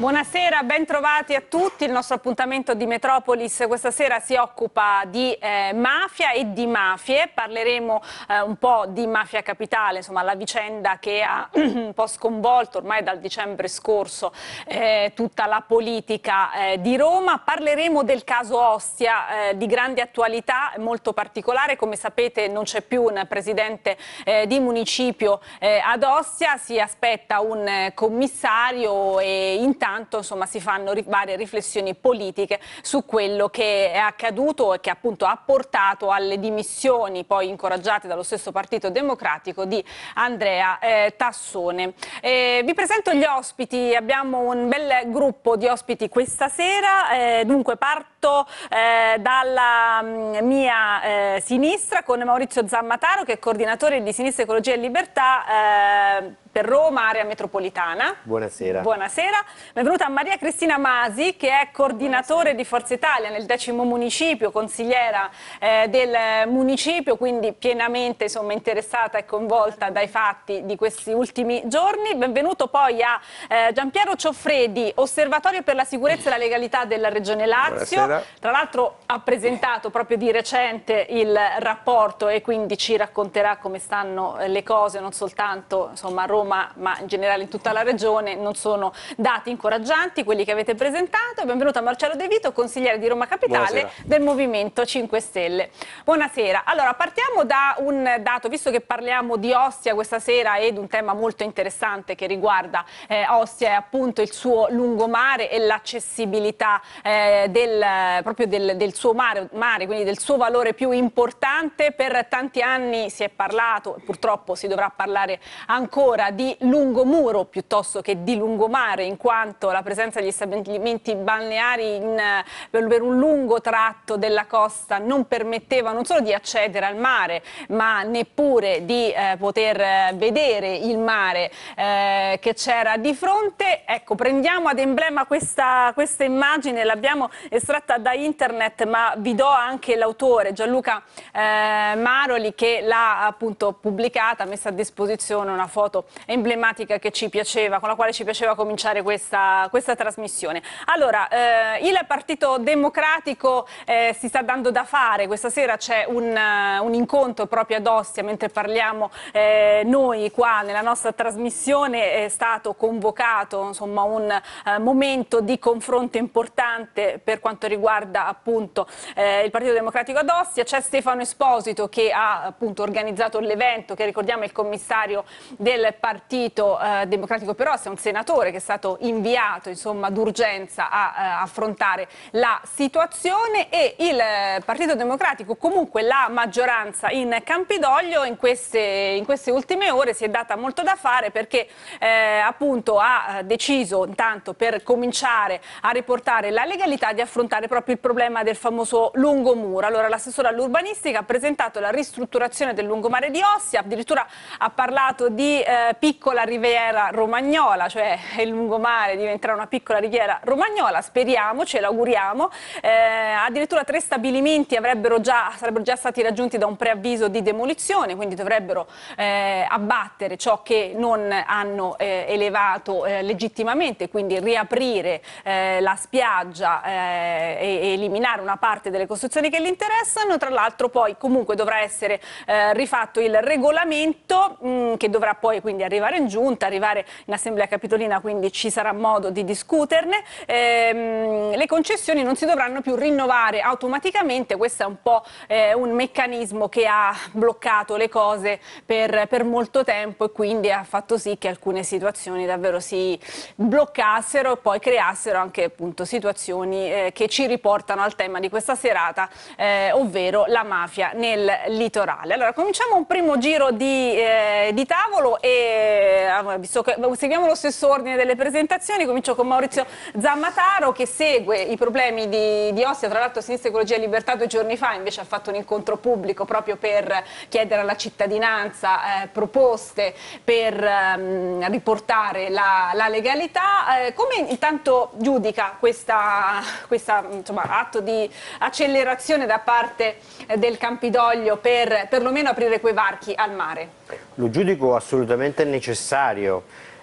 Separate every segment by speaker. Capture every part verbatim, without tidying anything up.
Speaker 1: Buonasera, ben trovati a tutti. Il nostro appuntamento di Metropolis questa sera si occupa di eh, mafia e di mafie. Parleremo eh, un po' di Mafia Capitale, insomma la vicenda che ha un po' sconvolto ormai dal dicembre scorso eh, tutta la politica eh, di Roma. Parleremo del caso Ostia, eh, di grande attualità, molto particolare. Come sapete non c'è più un presidente eh, di municipio eh, ad Ostia, si aspetta un eh, commissario e intanto insomma si fanno ri varie riflessioni politiche su quello che è accaduto e che appunto ha portato alle dimissioni, poi incoraggiate dallo stesso Partito Democratico, di Andrea eh, Tassone. Eh, vi presento gli ospiti, abbiamo un bel gruppo di ospiti questa sera, eh, dunque parto eh, dalla mh, mia eh, sinistra con Maurizio Zammataro, che è coordinatore di Sinistra Ecologia e Libertà eh, per Roma, area metropolitana.
Speaker 2: Buonasera.
Speaker 1: Buonasera. Benvenuta a Maria Cristina Masi, che è coordinatore di Forza Italia nel decimo municipio, consigliera eh, del municipio, quindi pienamente insomma, interessata e coinvolta dai fatti di questi ultimi giorni. Benvenuto poi a eh, Giampiero Cioffredi, osservatorio per la sicurezza e la legalità della Regione Lazio.
Speaker 2: Buonasera.
Speaker 1: Tra l'altro ha presentato proprio di recente il rapporto e quindi ci racconterà come stanno le cose, non soltanto insomma, a Roma, ma in generale in tutta la regione. Non sono dati incoraggianti quelli che avete presentato. Benvenuto a Marcello De Vito, consigliere di Roma Capitale. Buonasera. Del Movimento cinque Stelle. Buonasera. Allora partiamo da un dato, visto che parliamo di Ostia questa sera ed un tema molto interessante che riguarda eh, Ostia è appunto il suo lungomare e l'accessibilità eh, del, proprio del, del suo mare, mare, quindi del suo valore più importante. Per tanti anni si è parlato, purtroppo si dovrà parlare ancora, di lungomuro piuttosto che di lungomare, in quanto la presenza degli stabilimenti balneari in, per, per un lungo tratto della costa non permetteva non solo di accedere al mare, ma neppure di eh, poter vedere il mare eh, che c'era di fronte. Ecco, prendiamo ad emblema questa, questa immagine, l'abbiamo estratta da internet, ma vi do anche l'autore, Gianluca eh, Maroli, che l'ha appunto pubblicata, messa a disposizione una foto emblematica che ci piaceva, con la quale ci piaceva cominciare questa, questa trasmissione. Allora, eh, il Partito Democratico eh, si sta dando da fare. Questa sera c'è un, uh, un incontro proprio ad Ostia, mentre parliamo eh, noi qua nella nostra trasmissione è stato convocato insomma, un uh, momento di confronto importante per quanto riguarda appunto eh, il Partito Democratico ad Ostia. C'è Stefano Esposito che ha appunto organizzato l'evento, che ricordiamo è il commissario del Partito eh, Democratico per Ostia, un senatore che è stato inviato insomma d'urgenza a, a affrontare la situazione, e il eh, Partito Democratico, comunque la maggioranza in Campidoglio in queste, in queste ultime ore si è data molto da fare, perché eh, appunto ha deciso intanto, per cominciare a riportare la legalità, di affrontare proprio il problema del famoso lungomuro. Allora l'assessore all'urbanistica ha presentato la ristrutturazione del lungomare di Ostia, addirittura ha parlato di eh, piccola riviera romagnola, cioè il lungomare diventerà una piccola riviera romagnola, speriamo, ce l'auguriamo. Eh, addirittura tre stabilimenti avrebbero già, sarebbero già stati raggiunti da un preavviso di demolizione, quindi dovrebbero eh, abbattere ciò che non hanno eh, elevato eh, legittimamente, quindi riaprire eh, la spiaggia eh, e, e eliminare una parte delle costruzioni che li interessano. Tra l'altro poi comunque dovrà essere eh, rifatto il regolamento mh, che dovrà poi quindi arrivare in giunta, arrivare in Assemblea Capitolina, quindi ci sarà modo di discuterne. Ehm, le concessioni non si dovranno più rinnovare automaticamente, questo è un po' eh, un meccanismo che ha bloccato le cose per, per molto tempo, e quindi ha fatto sì che alcune situazioni davvero si bloccassero e poi creassero anche appunto situazioni eh, che ci riportano al tema di questa serata, eh, ovvero la mafia nel litorale. Allora cominciamo un primo giro di, eh, di tavolo e visto che seguiamo lo stesso ordine delle presentazioni, comincio con Maurizio Zammataro, che segue i problemi di, di Ostia. Tra l'altro Sinistra Ecologia e Libertà due giorni fa invece ha fatto un incontro pubblico proprio per chiedere alla cittadinanza eh, proposte per ehm, riportare la, la legalità. Eh, come intanto giudica questa, questa insomma, atto di accelerazione da parte eh, del Campidoglio per perlomeno aprire quei varchi al mare?
Speaker 2: Lo giudico assolutamente necessario.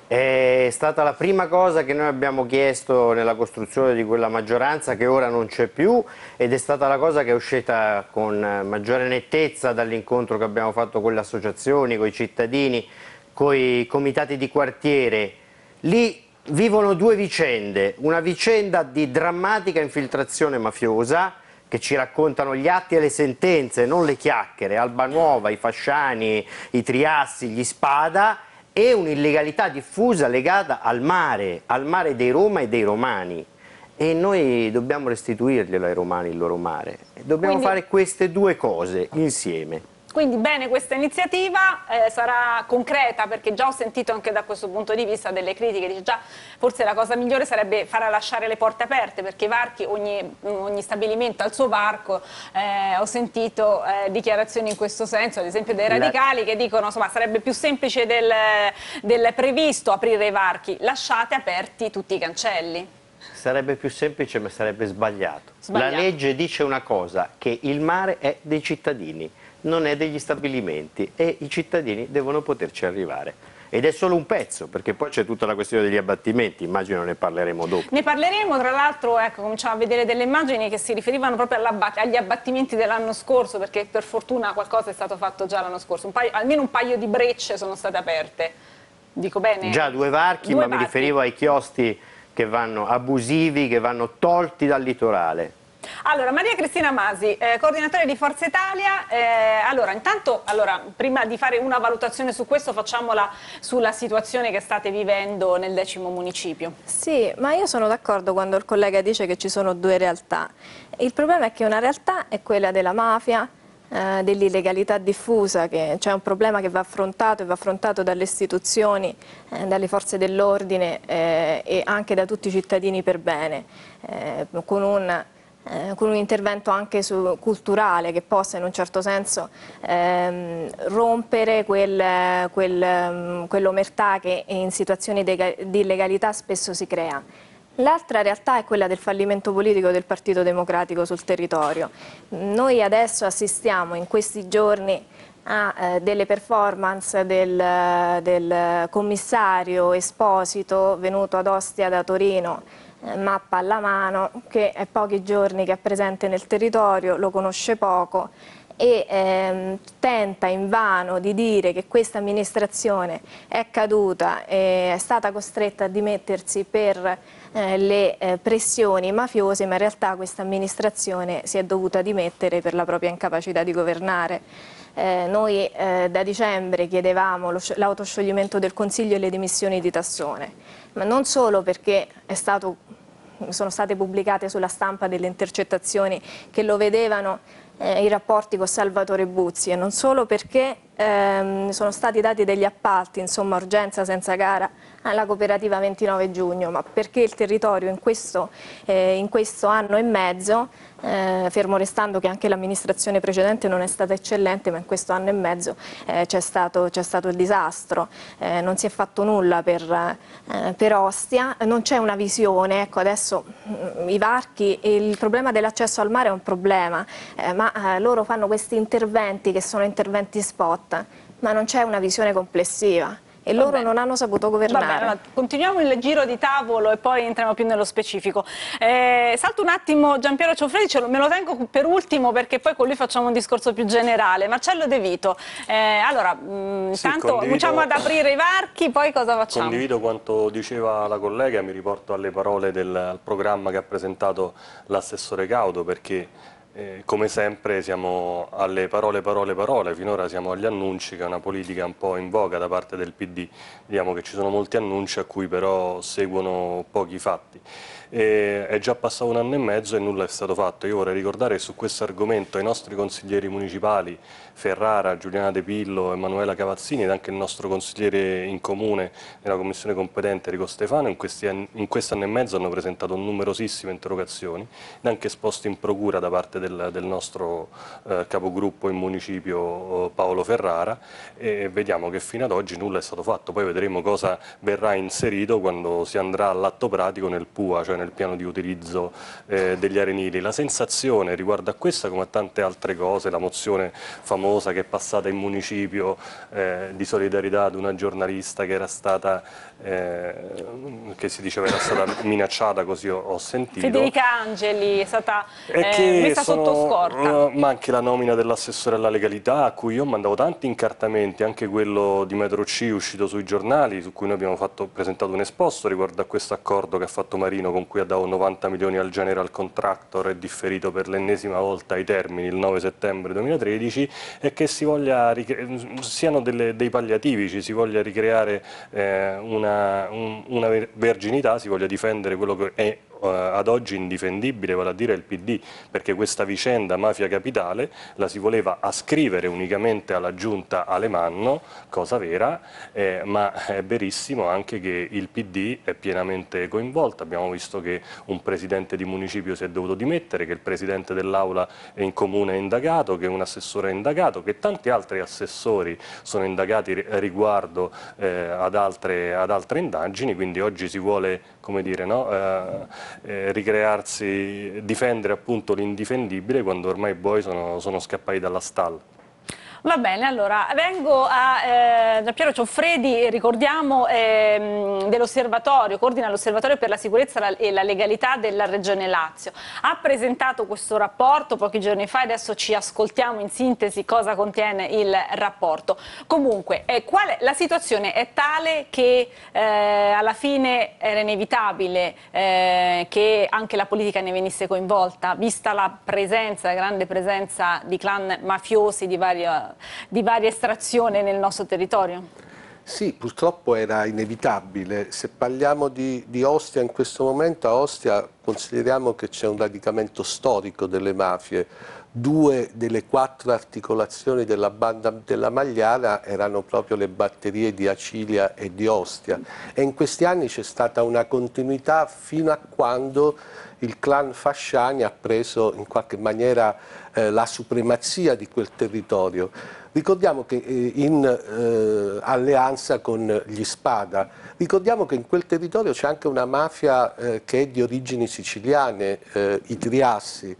Speaker 2: È stata la prima cosa che noi abbiamo chiesto nella costruzione di quella maggioranza che ora non c'è più, ed è stata la cosa che è uscita con maggiore nettezza dall'incontro che abbiamo fatto con le associazioni, con i cittadini, con i comitati di quartiere. Lì vivono due vicende, una vicenda di drammatica infiltrazione mafiosa, che ci raccontano gli atti e le sentenze, non le chiacchiere, Alba Nuova, i Fasciani, i Triassi, gli Spada, e un'illegalità diffusa legata al mare, al mare dei Roma e dei romani. E noi dobbiamo restituirglielo ai romani il loro mare. Dobbiamo Quindi... fare queste due cose insieme.
Speaker 1: Quindi bene, questa iniziativa eh, sarà concreta, perché già ho sentito anche da questo punto di vista delle critiche, dice già forse la cosa migliore sarebbe far lasciare le porte aperte, perché i varchi, ogni, ogni stabilimento ha il suo varco. Eh, ho sentito eh, dichiarazioni in questo senso, ad esempio dei radicali, che dicono insomma sarebbe più semplice del, del previsto aprire i varchi, lasciate aperti tutti i cancelli.
Speaker 2: Sarebbe più semplice, ma sarebbe sbagliato.
Speaker 1: sbagliato.
Speaker 2: La legge dice una cosa, che il mare è dei cittadini, non è degli stabilimenti, e i cittadini devono poterci arrivare. Ed è solo un pezzo, perché poi c'è tutta la questione degli abbattimenti, immagino ne parleremo dopo.
Speaker 1: Ne parleremo, tra l'altro, ecco, cominciamo a vedere delle immagini che si riferivano proprio agli abbattimenti dell'anno scorso, perché per fortuna qualcosa è stato fatto già l'anno scorso, un paio, almeno un paio di brecce sono state aperte. Dico bene?
Speaker 2: Già due varchi,
Speaker 1: due
Speaker 2: ma
Speaker 1: varchi.
Speaker 2: mi riferivo ai chioschi che vanno abusivi, che vanno tolti dal litorale.
Speaker 1: Allora, Maria Cristina Masi, eh, coordinatore di Forza Italia. Eh, allora, intanto, allora, prima di fare una valutazione su questo, facciamola sulla situazione che state vivendo nel decimo municipio.
Speaker 3: Sì, ma io sono d'accordo quando il collega dice che ci sono due realtà. Il problema è che una realtà è quella della mafia, eh, dell'illegalità diffusa, che c'è un problema che va affrontato e va affrontato dalle istituzioni, eh, dalle forze dell'ordine eh, e anche da tutti i cittadini per bene, eh, con un... Eh, con un intervento anche su, culturale, che possa in un certo senso ehm, rompere quel, quel, quell'omertà che in situazioni di illegalità spesso si crea. L'altra realtà è quella del fallimento politico del Partito Democratico sul territorio. Noi adesso assistiamo in questi giorni a eh, delle performance del, del commissario Esposito venuto ad Ostia da Torino, mappa alla mano, che è pochi giorni che è presente nel territorio, lo conosce poco e ehm, tenta invano di dire che questa amministrazione è caduta e è stata costretta a dimettersi per eh, le eh, pressioni mafiose, ma in realtà questa amministrazione si è dovuta dimettere per la propria incapacità di governare. Eh, noi eh, da dicembre chiedevamo l'autoscioglimento del Consiglio e le dimissioni di Tassone, ma non solo perché è stato, sono state pubblicate sulla stampa delle intercettazioni che lo vedevano eh, i rapporti con Salvatore Buzzi, e non solo perché ehm, sono stati dati degli appalti, insomma urgenza senza gara, alla cooperativa ventinove giugno, ma perché il territorio in questo, eh, in questo anno e mezzo, eh, fermo restando che anche l'amministrazione precedente non è stata eccellente, ma in questo anno e mezzo eh, c'è stato, c'è stato il disastro, eh, non si è fatto nulla per, eh, per Ostia, non c'è una visione. Ecco, adesso mh, i varchi, il problema dell'accesso al mare è un problema, eh, ma eh, loro fanno questi interventi che sono interventi spot, ma non c'è una visione complessiva. E loro
Speaker 1: Vabbè.
Speaker 3: non hanno saputo governare.
Speaker 1: Vabbè, allora, continuiamo il giro di tavolo e poi entriamo più nello specifico. Eh, salto un attimo Giampiero Ciofredi, me lo tengo per ultimo perché poi con lui facciamo un discorso più generale. Marcello De Vito, eh, allora mh,
Speaker 4: sì,
Speaker 1: intanto
Speaker 4: condivido,
Speaker 1: cominciamo ad aprire i varchi, poi cosa facciamo?
Speaker 4: Condivido quanto diceva la collega, mi riporto alle parole del programma che ha presentato l'assessore Caudo, perché Eh, come sempre siamo alle parole, parole, parole, finora siamo agli annunci, che è una politica un po' in voga da parte del P D, vediamo che ci sono molti annunci a cui però seguono pochi fatti. E è già passato un anno e mezzo e nulla è stato fatto. Io vorrei ricordare che su questo argomento i nostri consiglieri municipali, Ferrara, Giuliana De Pillo, Emanuela Cavazzini, ed anche il nostro consigliere in comune nella commissione competente Enrico Stefano, in questi in questo anno e mezzo hanno presentato numerosissime interrogazioni ed anche esposti in procura da parte del, del nostro eh, capogruppo in municipio Paolo Ferrara, e vediamo che fino ad oggi nulla è stato fatto. Poi vedremo cosa verrà inserito quando si andrà all'atto pratico nel P U A, cioè nel piano di utilizzo eh, degli arenili. La sensazione riguardo a questa, come a tante altre cose, la mozione famosa che è passata in municipio eh, di solidarietà ad una giornalista che era stata, eh, che si diceva era stata minacciata, così ho, ho sentito.
Speaker 1: Federica Angeli è stata
Speaker 4: è
Speaker 1: eh,
Speaker 4: che
Speaker 1: messa
Speaker 4: sono,
Speaker 1: sotto scorta.
Speaker 4: Ma anche la nomina dell'assessore alla legalità, a cui io mandavo tanti incartamenti, anche quello di Metro C uscito sui giornali, su cui noi abbiamo fatto, presentato un esposto riguardo a questo accordo che ha fatto Marino, con cui ha dato novanta milioni al general contractor e differito per l'ennesima volta i termini il nove settembre duemilatredici, e che si voglia siano delle, dei palliativi, ci si voglia ricreare eh, una, un, una verginità, si voglia difendere quello che è ad oggi indifendibile, vale a dire il P D, perché questa vicenda mafia capitale la si voleva ascrivere unicamente alla giunta Alemanno, cosa vera, eh, ma è verissimo anche che il P D è pienamente coinvolto. Abbiamo visto che un presidente di municipio si è dovuto dimettere, che il presidente dell'Aula in comune è indagato, che un assessore è indagato, che tanti altri assessori sono indagati riguardo eh, ad, altre, ad altre indagini, quindi oggi si vuole, come dire, no? Eh, Eh, ricrearsi, difendere appunto l'indifendibile quando ormai i buoi sono, sono scappati dalla stalla.
Speaker 1: Va bene, allora vengo a eh, Giampiero Cioffredi, ricordiamo ehm, dell'osservatorio, coordina l'osservatorio per la sicurezza e la legalità della Regione Lazio. Ha presentato questo rapporto pochi giorni fa e adesso ci ascoltiamo in sintesi cosa contiene il rapporto. Comunque, eh, qual è, la situazione è tale che eh, alla fine era inevitabile eh, che anche la politica ne venisse coinvolta, vista la presenza, la grande presenza di clan mafiosi di varia di varia estrazione nel nostro territorio?
Speaker 5: Sì, purtroppo era inevitabile. Se parliamo di, di Ostia in questo momento, a Ostia consideriamo che c'è un radicamento storico delle mafie. Due delle quattro articolazioni della banda della Magliara erano proprio le batterie di Acilia e di Ostia, e in questi anni c'è stata una continuità fino a quando il clan Fasciani ha preso in qualche maniera eh, la supremazia di quel territorio. Ricordiamo che eh, in eh, alleanza con gli Spada, ricordiamo che in quel territorio c'è anche una mafia eh, che è di origini siciliane, eh, i Triassi,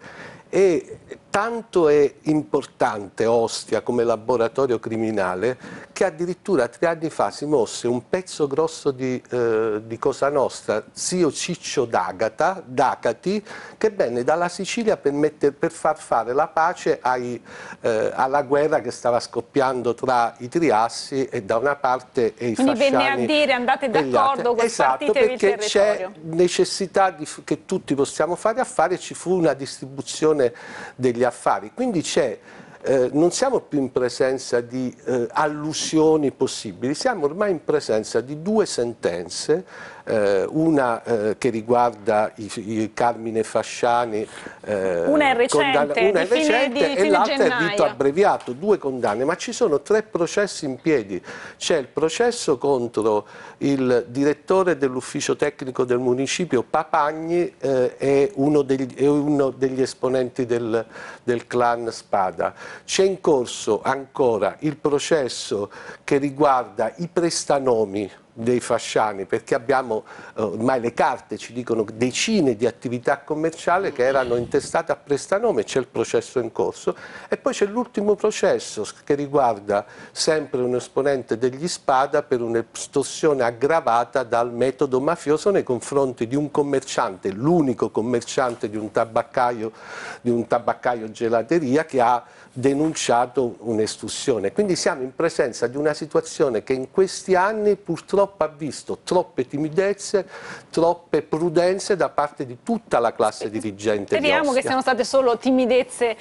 Speaker 5: e tanto è importante Ostia come laboratorio criminale che addirittura tre anni fa si mosse un pezzo grosso di, eh, di Cosa Nostra, zio Ciccio D'Agata, D'Acati, che venne dalla Sicilia per, metter, per far fare la pace ai, eh, alla guerra che stava scoppiando tra i Triassi e da una parte e i
Speaker 1: Quindi
Speaker 5: Fasciani.
Speaker 1: Quindi venne a dire andate d'accordo con
Speaker 5: esatto,
Speaker 1: partitevi il
Speaker 5: perché c'è
Speaker 1: territorio.
Speaker 5: necessità di, che tutti possiamo fare affari, e ci fu una distribuzione degli affari. Quindi c'è, eh, non siamo più in presenza di eh, allusioni possibili, siamo ormai in presenza di due sentenze, eh, una eh, che riguarda i, i Carmine Fasciani, eh,
Speaker 1: una è recente,
Speaker 5: una è
Speaker 1: di fine,
Speaker 5: recente
Speaker 1: di
Speaker 5: e
Speaker 1: fine
Speaker 5: l'altra è
Speaker 1: gennaio.
Speaker 5: rito abbreviato, due condanne, ma ci sono tre processi in piedi. C'è il processo contro il direttore dell'ufficio tecnico del municipio Papagni, eh, è, uno degli, è uno degli esponenti del, del clan Spada. C'è in corso ancora il processo che riguarda i prestanomi dei Fasciani, perché abbiamo ormai le carte ci dicono decine di attività commerciali che erano intestate a prestanome, c'è il processo in corso, e poi c'è l'ultimo processo che riguarda sempre un esponente degli Spada per un'estorsione aggravata dal metodo mafioso nei confronti di un commerciante, l'unico commerciante di un tabaccaio, di un tabaccaio gelateria, che ha denunciato un'estorsione. Quindi siamo in presenza di una situazione che in questi anni purtroppo ha visto troppe timidezze, troppe prudenze da parte di tutta la classe dirigente.
Speaker 1: Speriamo che siano state solo timidezze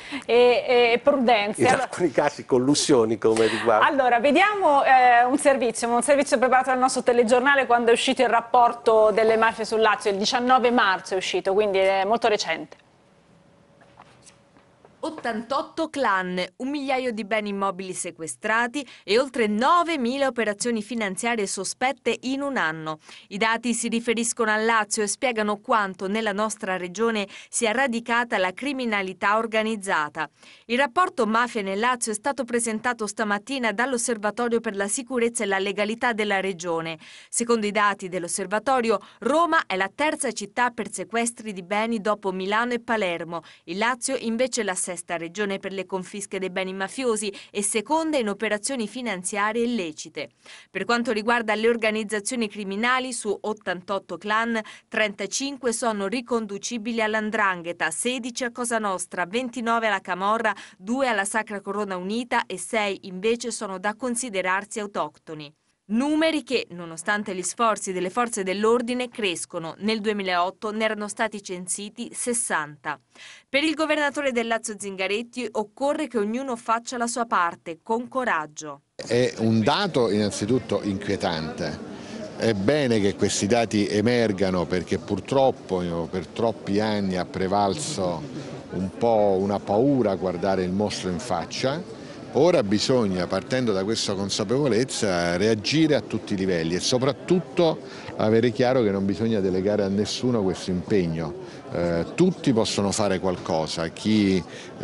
Speaker 1: e, e prudenze.
Speaker 5: In
Speaker 1: allora,
Speaker 5: alcuni casi collusioni, come riguarda.
Speaker 1: Allora, vediamo eh, un servizio, un servizio preparato dal nostro telegiornale quando è uscito il rapporto delle mafie sul Lazio, il diciannove marzo è uscito, quindi è molto recente.
Speaker 6: ottantotto clan, un migliaio di beni immobili sequestrati e oltre novemila operazioni finanziarie sospette in un anno. I dati si riferiscono al Lazio e spiegano quanto nella nostra regione sia radicata la criminalità organizzata. Il rapporto Mafia nel Lazio è stato presentato stamattina dall'Osservatorio per la sicurezza e la legalità della regione. Secondo i dati dell'Osservatorio, Roma è la terza città per sequestri di beni dopo Milano e Palermo. Il Lazio invece è la sesta regione per le confische dei beni mafiosi e seconda in operazioni finanziarie illecite. Per quanto riguarda le organizzazioni criminali, su ottantotto clan, trentacinque sono riconducibili all'Andrangheta, sedici a Cosa Nostra, ventinove alla Camorra, due alla Sacra Corona Unita e sei invece sono da considerarsi autoctoni. Numeri che, nonostante gli sforzi delle forze dell'ordine, crescono. Nel duemilaotto ne erano stati censiti sessanta. Per il governatore del Lazio Zingaretti occorre che ognuno faccia la sua parte, con coraggio.
Speaker 7: È un dato innanzitutto inquietante. È bene che questi dati emergano perché purtroppo per troppi anni ha prevalso un po' una paura a guardare il mostro in faccia. Ora bisogna, partendo da questa consapevolezza, reagire a tutti i livelli e soprattutto avere chiaro che non bisogna delegare a nessuno questo impegno. Eh, tutti possono fare qualcosa, chi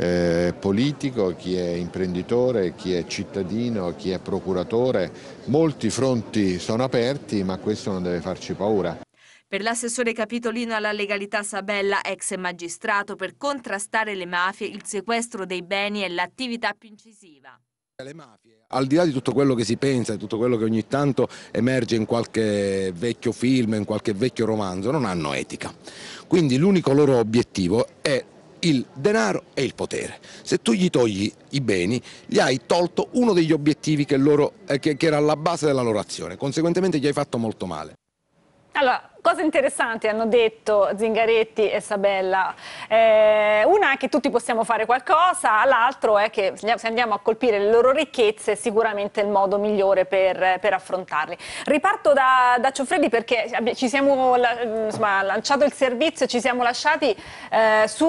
Speaker 7: è politico, chi è imprenditore, chi è cittadino, chi è procuratore. Molti fronti sono aperti, ma questo non deve farci paura.
Speaker 6: Per l'assessore capitolino alla legalità Sabella, ex magistrato, per contrastare le mafie, il sequestro dei beni è l'attività più incisiva.
Speaker 8: Le mafie, al di là di tutto quello che si pensa, di tutto quello che ogni tanto emerge in qualche vecchio film, in qualche vecchio romanzo, non hanno etica. Quindi l'unico loro obiettivo è il denaro e il potere. Se tu gli togli i beni, gli hai tolto uno degli obiettivi che, loro, eh, che, che era alla base della loro azione, conseguentemente gli hai fatto molto male.
Speaker 1: Allora, cose interessanti hanno detto Zingaretti e Sabella. Eh, una è che tutti possiamo fare qualcosa, l'altro è che se andiamo a colpire le loro ricchezze è sicuramente il modo migliore per, per affrontarli. Riparto da, da Ciofredi perché ci siamo insomma, lanciato il servizio e ci siamo lasciati eh, sul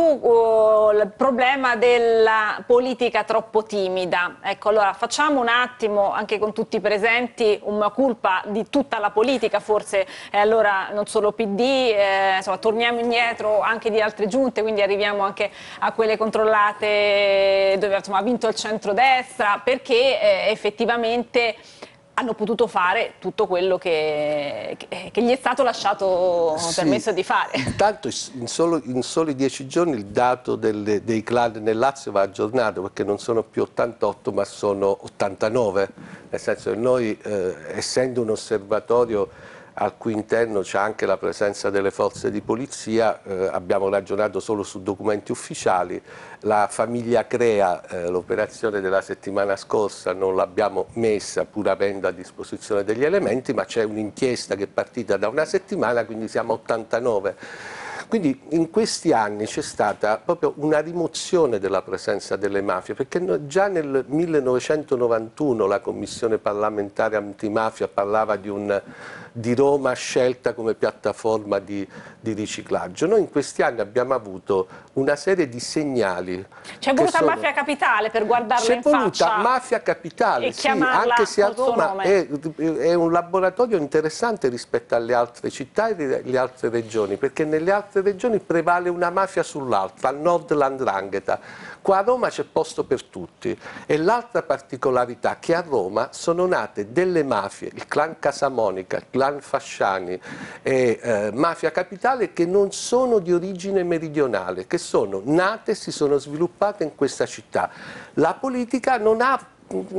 Speaker 1: uh, problema della politica troppo timida. Ecco, allora facciamo un attimo, anche con tutti i presenti, una colpa di tutta la politica forse, eh, allora non solo P D, eh, insomma, torniamo indietro anche di altre giunte, quindi arriviamo anche a quelle controllate dove insomma, ha vinto il centrodestra, perché eh, effettivamente hanno potuto fare tutto quello che, che, che gli è stato lasciato sì, permesso di fare.
Speaker 5: Intanto in, solo, in soli dieci giorni il dato delle, dei clan nel Lazio va aggiornato perché non sono più ottantotto ma sono ottantanove, nel senso che noi eh, essendo un osservatorio al cui interno c'è anche la presenza delle forze di polizia, eh, abbiamo ragionato solo su documenti ufficiali, la famiglia Crea, eh, l'operazione della settimana scorsa non l'abbiamo messa pur avendo a disposizione degli elementi, ma c'è un'inchiesta che è partita da una settimana, quindi siamo a ottantanove. Quindi in questi anni c'è stata proprio una rimozione della presenza delle mafie, perché già nel millenovecentonovantuno la Commissione parlamentare antimafia parlava di, un, di Roma scelta come piattaforma di, di riciclaggio. Noi in questi anni abbiamo avuto una serie di segnali.
Speaker 1: C'è voluta sono... mafia capitale per guardarla in faccia?
Speaker 5: C'è voluta mafia capitale, sì, anche se a Roma è, è un laboratorio interessante rispetto alle altre città e alle altre regioni, perché nelle altre regioni prevale una mafia sull'altra, al nord l'Andrangheta, qua a Roma c'è posto per tutti. E l'altra particolarità è che a Roma sono nate delle mafie, il clan Casamonica, il clan Fasciani e eh, Mafia Capitale, che non sono di origine meridionale, che sono nate e si sono sviluppate in questa città. La politica non ha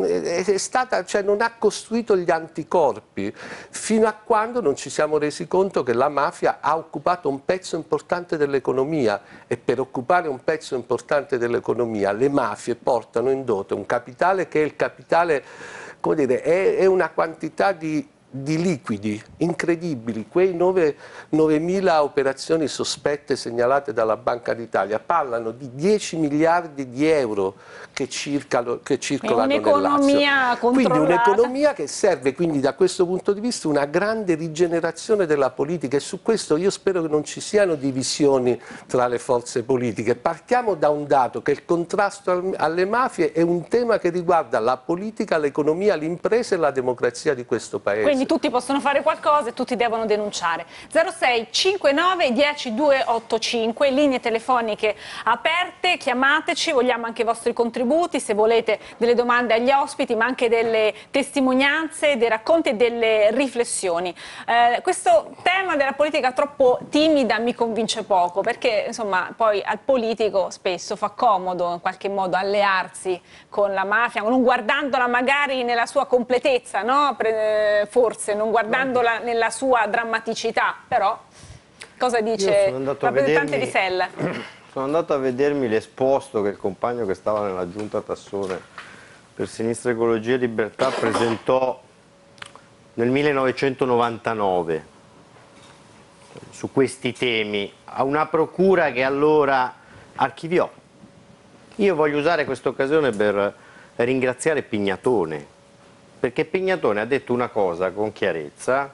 Speaker 5: È stata, cioè non ha costruito gli anticorpi fino a quando non ci siamo resi conto che la mafia ha occupato un pezzo importante dell'economia, e per occupare un pezzo importante dell'economia le mafie portano in dote un capitale che è il capitale, come dire, è, è una quantità di di liquidi incredibili, quei novemila operazioni sospette segnalate dalla Banca d'Italia parlano di dieci miliardi di euro che, circalo, che circolano nel Lazio. Quindi un'economia che serve quindi da questo punto di vista una grande rigenerazione della politica, e su questo io spero che non ci siano divisioni tra le forze politiche. Partiamo da un dato, che il contrasto alle mafie è un tema che riguarda la politica, l'economia, l'impresa e la democrazia di questo Paese.
Speaker 1: Quindi tutti possono fare qualcosa e tutti devono denunciare. zero sei cinquantanove dieci duecentoottantacinque, linee telefoniche aperte, chiamateci, vogliamo anche i vostri contributi, se volete delle domande agli ospiti, ma anche delle testimonianze, dei racconti e delle riflessioni. Eh, questo tema della politica troppo timida mi convince poco, perché insomma poi al politico spesso fa comodo in qualche modo allearsi con la mafia, non guardandola magari nella sua completezza, no? Pre forse, non guardandola nella sua drammaticità, però cosa dice il rappresentante di S E L?
Speaker 2: Sono andato a vedermi l'esposto che il compagno che stava nella giunta Tassone per Sinistra Ecologia e Libertà presentò nel millenovecentonovantanove su questi temi a una procura che allora archiviò. Io voglio usare questa occasione per ringraziare Pignatone, perché Pignatone ha detto una cosa con chiarezza,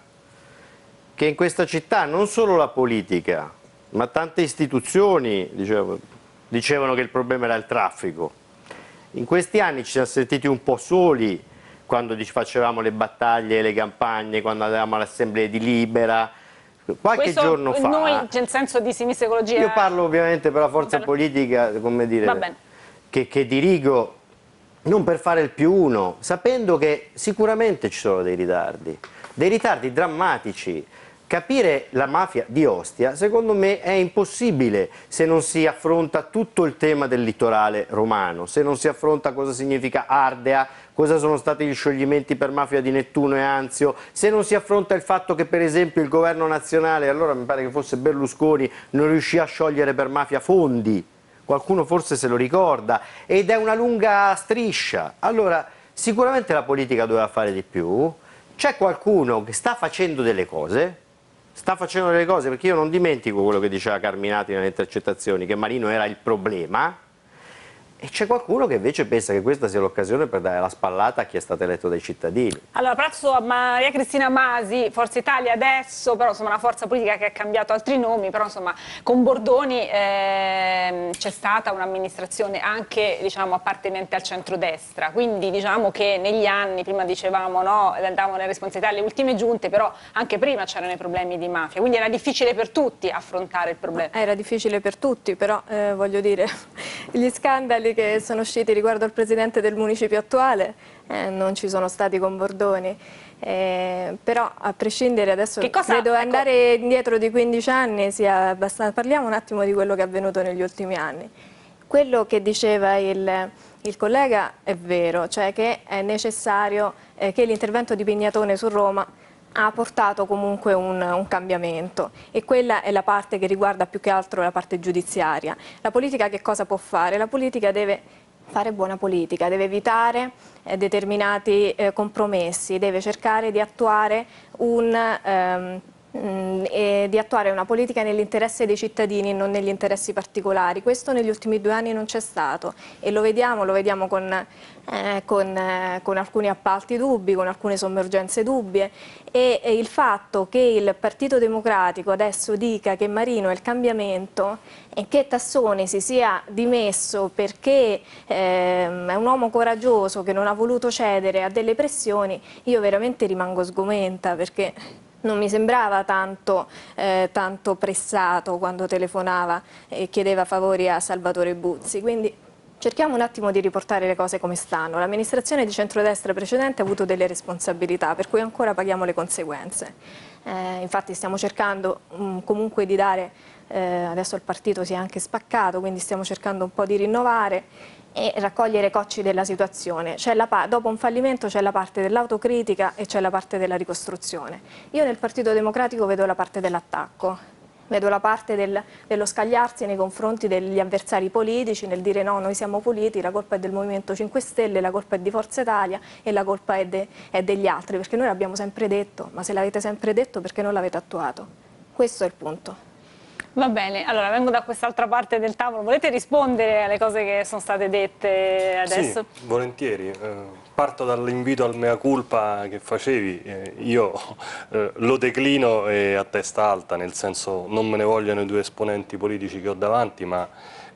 Speaker 2: che in questa città non solo la politica, ma tante istituzioni dicevano, dicevano che il problema era il traffico. In questi anni ci siamo sentiti un po' soli quando facevamo le battaglie, le campagne, quando andavamo all'assemblea di Libera. Qualche
Speaker 1: Questo
Speaker 2: giorno fa,
Speaker 1: noi, nel senso di Sinistra Ecologia,
Speaker 2: io parlo ovviamente per la forza politica, come dire, che, che dirigo, non per fare il più uno, sapendo che sicuramente ci sono dei ritardi, dei ritardi drammatici. Capire la mafia di Ostia, secondo me, è impossibile se non si affronta tutto il tema del litorale romano, se non si affronta cosa significa Ardea, cosa sono stati gli scioglimenti per mafia di Nettuno e Anzio, se non si affronta il fatto che per esempio il governo nazionale, allora mi pare che fosse Berlusconi, non riuscì a sciogliere per mafia Fondi, qualcuno forse se lo ricorda, ed è una lunga striscia. Allora sicuramente la politica doveva fare di più, c'è qualcuno che sta facendo delle cose, sta facendo delle cose, perché io non dimentico quello che diceva Carminati nelle intercettazioni, che Marino era il problema, e c'è qualcuno che invece pensa che questa sia l'occasione per dare la spallata a chi è stato eletto dai cittadini.
Speaker 1: Allora, prezzo a Maria Cristina Masi, Forza Italia adesso, però insomma una forza politica che ha cambiato altri nomi, però insomma con Bordoni eh, c'è stata un'amministrazione anche diciamo appartenente al centrodestra, quindi diciamo che negli anni, prima dicevamo no, andavano le responsabilità alle ultime giunte, però anche prima c'erano i problemi di mafia, quindi era difficile per tutti affrontare il problema.
Speaker 3: Era difficile per tutti, però eh, voglio dire, gli scandali che sono usciti riguardo al presidente del municipio attuale eh, non ci sono stati con Bordoni, eh, però a prescindere adesso che cosa, credo ecco, andare indietro di quindici anni sia abbastanza. Parliamo un attimo di quello che è avvenuto negli ultimi anni. Quello che diceva il, il collega è vero, cioè che è necessario eh, che l'intervento di Pignatone su Roma ha portato comunque un, un cambiamento, e quella è la parte che riguarda più che altro la parte giudiziaria. La politica che cosa può fare? La politica deve fare buona politica, deve evitare eh, determinati eh, compromessi, deve cercare di attuare un... Ehm, e di attuare una politica nell'interesse dei cittadini e non negli interessi particolari. Questo negli ultimi due anni non c'è stato, e lo vediamo, lo vediamo con, eh, con, eh, con alcuni appalti dubbi, con alcune sommergenze dubbie, e, e il fatto che il Partito Democratico adesso dica che Marino è il cambiamento e che Tassone si sia dimesso perché eh, è un uomo coraggioso che non ha voluto cedere a delle pressioni, io veramente rimango sgomenta, perché non mi sembrava tanto, eh, tanto pressato quando telefonava e chiedeva favori a Salvatore Buzzi. Quindi cerchiamo un attimo di riportare le cose come stanno. L'amministrazione di centrodestra precedente ha avuto delle responsabilità, per cui ancora paghiamo le conseguenze. Eh, infatti stiamo cercando um, comunque di dare, eh, adesso il partito si è anche spaccato, quindi stiamo cercando un po' di rinnovare e raccogliere i cocci della situazione. La, dopo un fallimento c'è la parte dell'autocritica e c'è la parte della ricostruzione. Io nel Partito Democratico vedo la parte dell'attacco. Vedo la parte del, dello scagliarsi nei confronti degli avversari politici, nel dire no, noi siamo puliti, la colpa è del Movimento cinque Stelle, la colpa è di Forza Italia e la colpa è, de, è degli altri, perché noi l'abbiamo sempre detto, ma se l'avete sempre detto perché non l'avete attuato? Questo è il punto.
Speaker 1: Va bene, allora vengo da quest'altra parte del tavolo, volete rispondere alle cose che sono state dette adesso?
Speaker 4: Sì, volentieri. Eh, parto dall'invito al mea culpa che facevi, eh, io eh, lo declino e a testa alta, nel senso non me ne vogliono i due esponenti politici che ho davanti, ma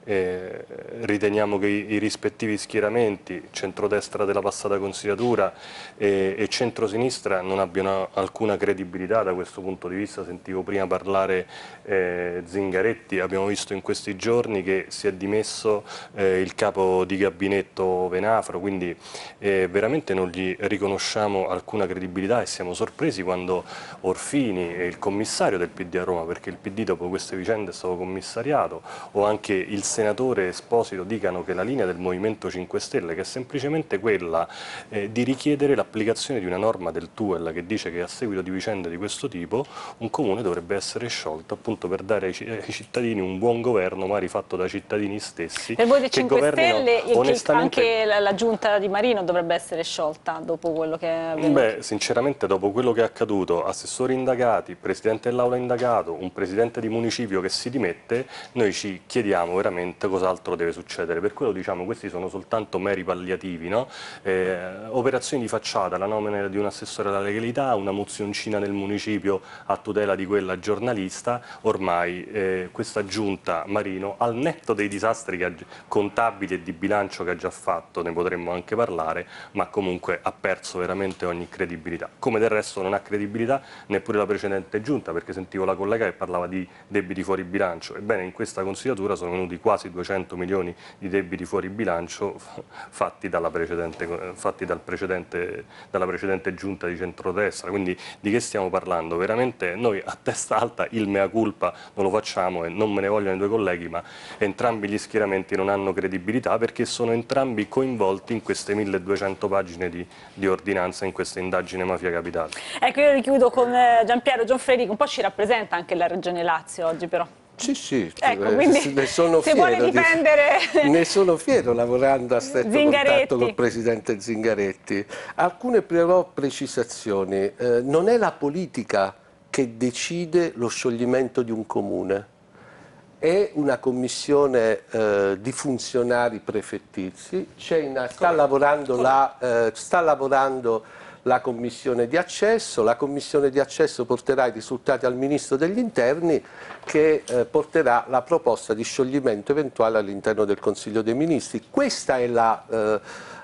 Speaker 4: eh, riteniamo che i, i rispettivi schieramenti, centrodestra della passata consigliatura e, e centrosinistra, non abbiano alcuna credibilità da questo punto di vista. Sentivo prima parlare eh, Zingaretti, abbiamo visto in questi giorni che si è dimesso eh, il capo di gabinetto Venafro, quindi eh, veramente non gli riconosciamo alcuna credibilità e siamo sorpresi quando Orfini, il commissario del P D a Roma, perché il P D dopo queste vicende è stato commissariato, o anche il senatore Esposito dicano che la linea del Movimento cinque Stelle, che è semplicemente quella eh, di richiedere l'applicazione di una norma del T U E L che dice che a seguito di vicende di questo tipo un comune dovrebbe essere sciolto, appunto per dare ai, ai cittadini un buon governo, ma rifatto da cittadini stessi.
Speaker 1: Per voi dei cinque Stelle
Speaker 4: onestamente...
Speaker 1: anche la, la giunta di Marino dovrebbe essere sciolta dopo quello che è avvenuto?
Speaker 4: Beh, sinceramente dopo quello che è accaduto, assessori indagati, presidente dell'aula indagato, un presidente di municipio che si dimette, noi ci chiediamo veramente cos'altro deve succedere. Per quello diciamo questi sono soltanto meri palliativi, no? eh, operazioni di facciata, la nomina di un assessore alla legalità, una mozioncina nel municipio a tutela di quella giornalista. Ormai eh, questa giunta Marino, al netto dei disastri che ha, contabili e di bilancio che ha già fatto, ne potremmo anche parlare, ma comunque ha perso veramente ogni credibilità, come del resto non ha credibilità neppure la precedente giunta, perché sentivo la collega che parlava di debiti fuori bilancio. Ebbene, in questa consigliatura sono venuti quasi duecento milioni di debiti fuori bilancio fatti dalla precedente, fatti dal precedente, dalla precedente giunta di centrodestra. Quindi di che stiamo parlando? Veramente noi a testa alta il mea culpa non lo facciamo, e non me ne vogliono i due colleghi, ma entrambi gli schieramenti non hanno credibilità perché sono entrambi coinvolti in queste milleduecento pagine di, di ordinanza, in questa indagine Mafia Capitale.
Speaker 1: Ecco, io richiudo con Giampiero Gianfredico, un po' ci rappresenta anche la Regione Lazio oggi però.
Speaker 5: Sì, sì,
Speaker 1: ecco, quindi,
Speaker 5: ne sono
Speaker 1: se
Speaker 5: fiero,
Speaker 1: vuole difendere...
Speaker 5: di, ne sono fiero lavorando a stretto
Speaker 1: Zingaretti.
Speaker 5: contatto col Presidente Zingaretti. Alcune però precisazioni. Eh, non è la politica che decide lo scioglimento di un comune, è una commissione eh, di funzionari prefettizi, una, sta, lavorando la, eh, sta lavorando la commissione di accesso, la commissione di accesso porterà i risultati al Ministro degli Interni che eh, porterà la proposta di scioglimento eventuale all'interno del Consiglio dei Ministri. Questa è la, eh,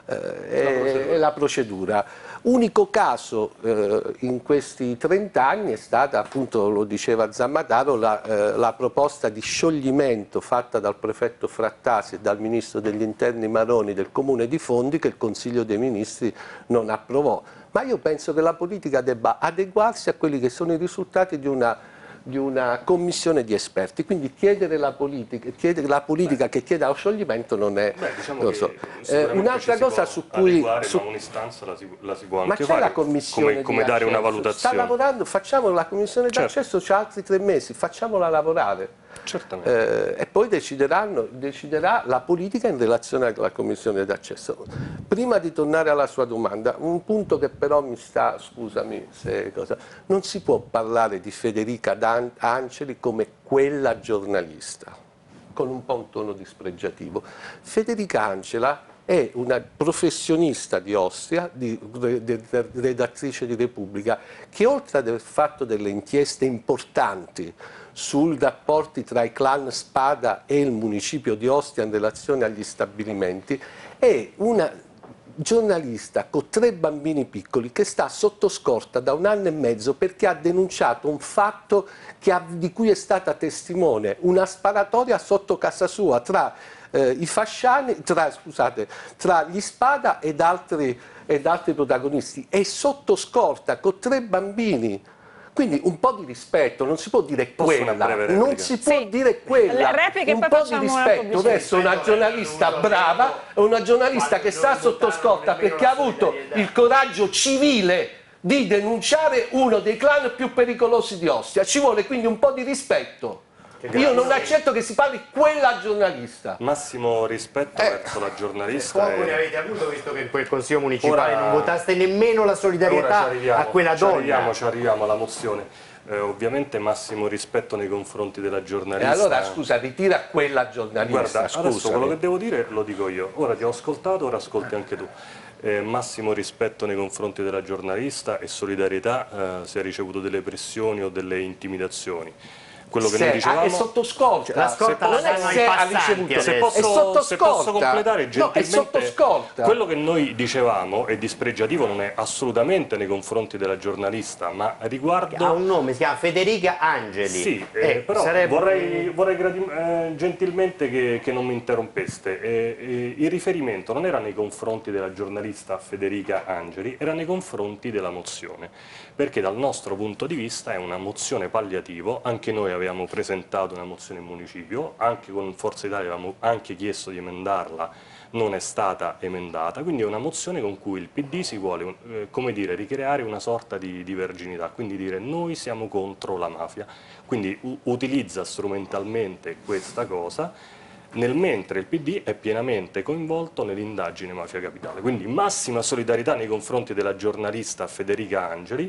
Speaker 5: eh, è la procedura. Unico caso eh, in questi trent'anni è stata, appunto lo diceva Zammataro, la, eh, la proposta di scioglimento fatta dal prefetto Frattasi e dal Ministro degli Interni Maroni del Comune di Fondi, che il Consiglio dei Ministri non approvò. Ma io penso che la politica debba adeguarsi a quelli che sono i risultati di una, di una commissione di esperti, quindi chiedere la politica, chiedere la politica che chieda lo scioglimento non è...
Speaker 4: Beh, diciamo
Speaker 5: lo so.
Speaker 4: eh,
Speaker 5: Un'altra cosa su cui...
Speaker 4: Su, ma un'istanza la, la si può anche
Speaker 5: ma c'è
Speaker 4: fare,
Speaker 5: la commissione
Speaker 4: come, come dare una valutazione.
Speaker 5: Sta lavorando, facciamo la commissione d'accesso, certo. C'ha altri tre mesi, facciamola lavorare.
Speaker 4: Certamente.
Speaker 5: Eh, e poi decideranno, deciderà la politica in relazione alla commissione d'accesso. Prima di tornare alla sua domanda, un punto che però mi sta, scusami se cosa, non si può parlare di Federica Anceli come quella giornalista, con un po' un tono dispregiativo. Federica Ancela è una professionista di Ostia, di, di, di, redattrice di Repubblica, che oltre ad aver fatto delle inchieste importanti sui rapporti tra i clan Spada e il municipio di Ostia in relazione agli stabilimenti, è una giornalista con tre bambini piccoli che sta sotto scorta da un anno e mezzo perché ha denunciato un fatto che ha, di cui è stata testimone, una sparatoria sotto casa sua tra eh, i fasciani, tra, scusate, tra gli Spada ed altri, ed altri protagonisti. È sotto scorta con tre bambini. Quindi un po' di rispetto, non si può dire quella, non si può
Speaker 1: sì.
Speaker 5: dire quella,
Speaker 1: repliche,
Speaker 5: un
Speaker 1: poi
Speaker 5: po' di rispetto verso una giornalista brava, una giornalista che sta sotto scorta perché ha avuto il coraggio civile di denunciare uno dei clan più pericolosi di Ostia. Ci vuole quindi un po' di rispetto. Io non accetto che si parli quella giornalista.
Speaker 4: Massimo rispetto eh. verso la giornalista.
Speaker 2: Poco
Speaker 4: e...
Speaker 2: ne avete avuto, visto che in quel consiglio municipale
Speaker 4: ora,
Speaker 2: non votaste nemmeno la solidarietà a quella
Speaker 4: ci
Speaker 2: donna.
Speaker 4: Arriviamo, ci arriviamo alla mozione. Eh, ovviamente massimo rispetto nei confronti della giornalista.
Speaker 5: E allora scusa, ritira quella giornalista.
Speaker 4: Guarda,
Speaker 5: scusami.
Speaker 4: adesso quello che devo dire lo dico io. Ora ti ho ascoltato, ora ascolti anche tu. Eh, massimo rispetto nei confronti della giornalista e solidarietà eh, se ha ricevuto delle pressioni o delle intimidazioni. Quello che
Speaker 5: se,
Speaker 4: noi dicevamo
Speaker 5: ah, è sotto scorta,
Speaker 2: la scorta
Speaker 5: non è se ha ricevuto,
Speaker 4: se posso, se posso completare gentilmente,
Speaker 5: no, è sotto scorta.
Speaker 4: Quello che noi dicevamo è dispregiativo, non è assolutamente nei confronti della giornalista, ma riguardo...
Speaker 2: Ha un nome, si chiama Federica Angeli.
Speaker 4: Sì, eh, eh, però sarebbe... vorrei, vorrei eh, gentilmente che, che non mi interrompeste. Eh, eh, il riferimento non era nei confronti della giornalista Federica Angeli, era nei confronti della mozione, perché dal nostro punto di vista è una mozione palliativo. Anche noi abbiamo presentato una mozione in municipio, anche con Forza Italia avevamo anche chiesto di emendarla, non è stata emendata, quindi è una mozione con cui il P D si vuole, eh, come dire, ricreare una sorta di, di verginità, quindi dire noi siamo contro la mafia, quindi utilizza strumentalmente questa cosa, nel mentre il P D è pienamente coinvolto nell'indagine Mafia Capitale. Quindi massima solidarietà nei confronti della giornalista Federica Angeli,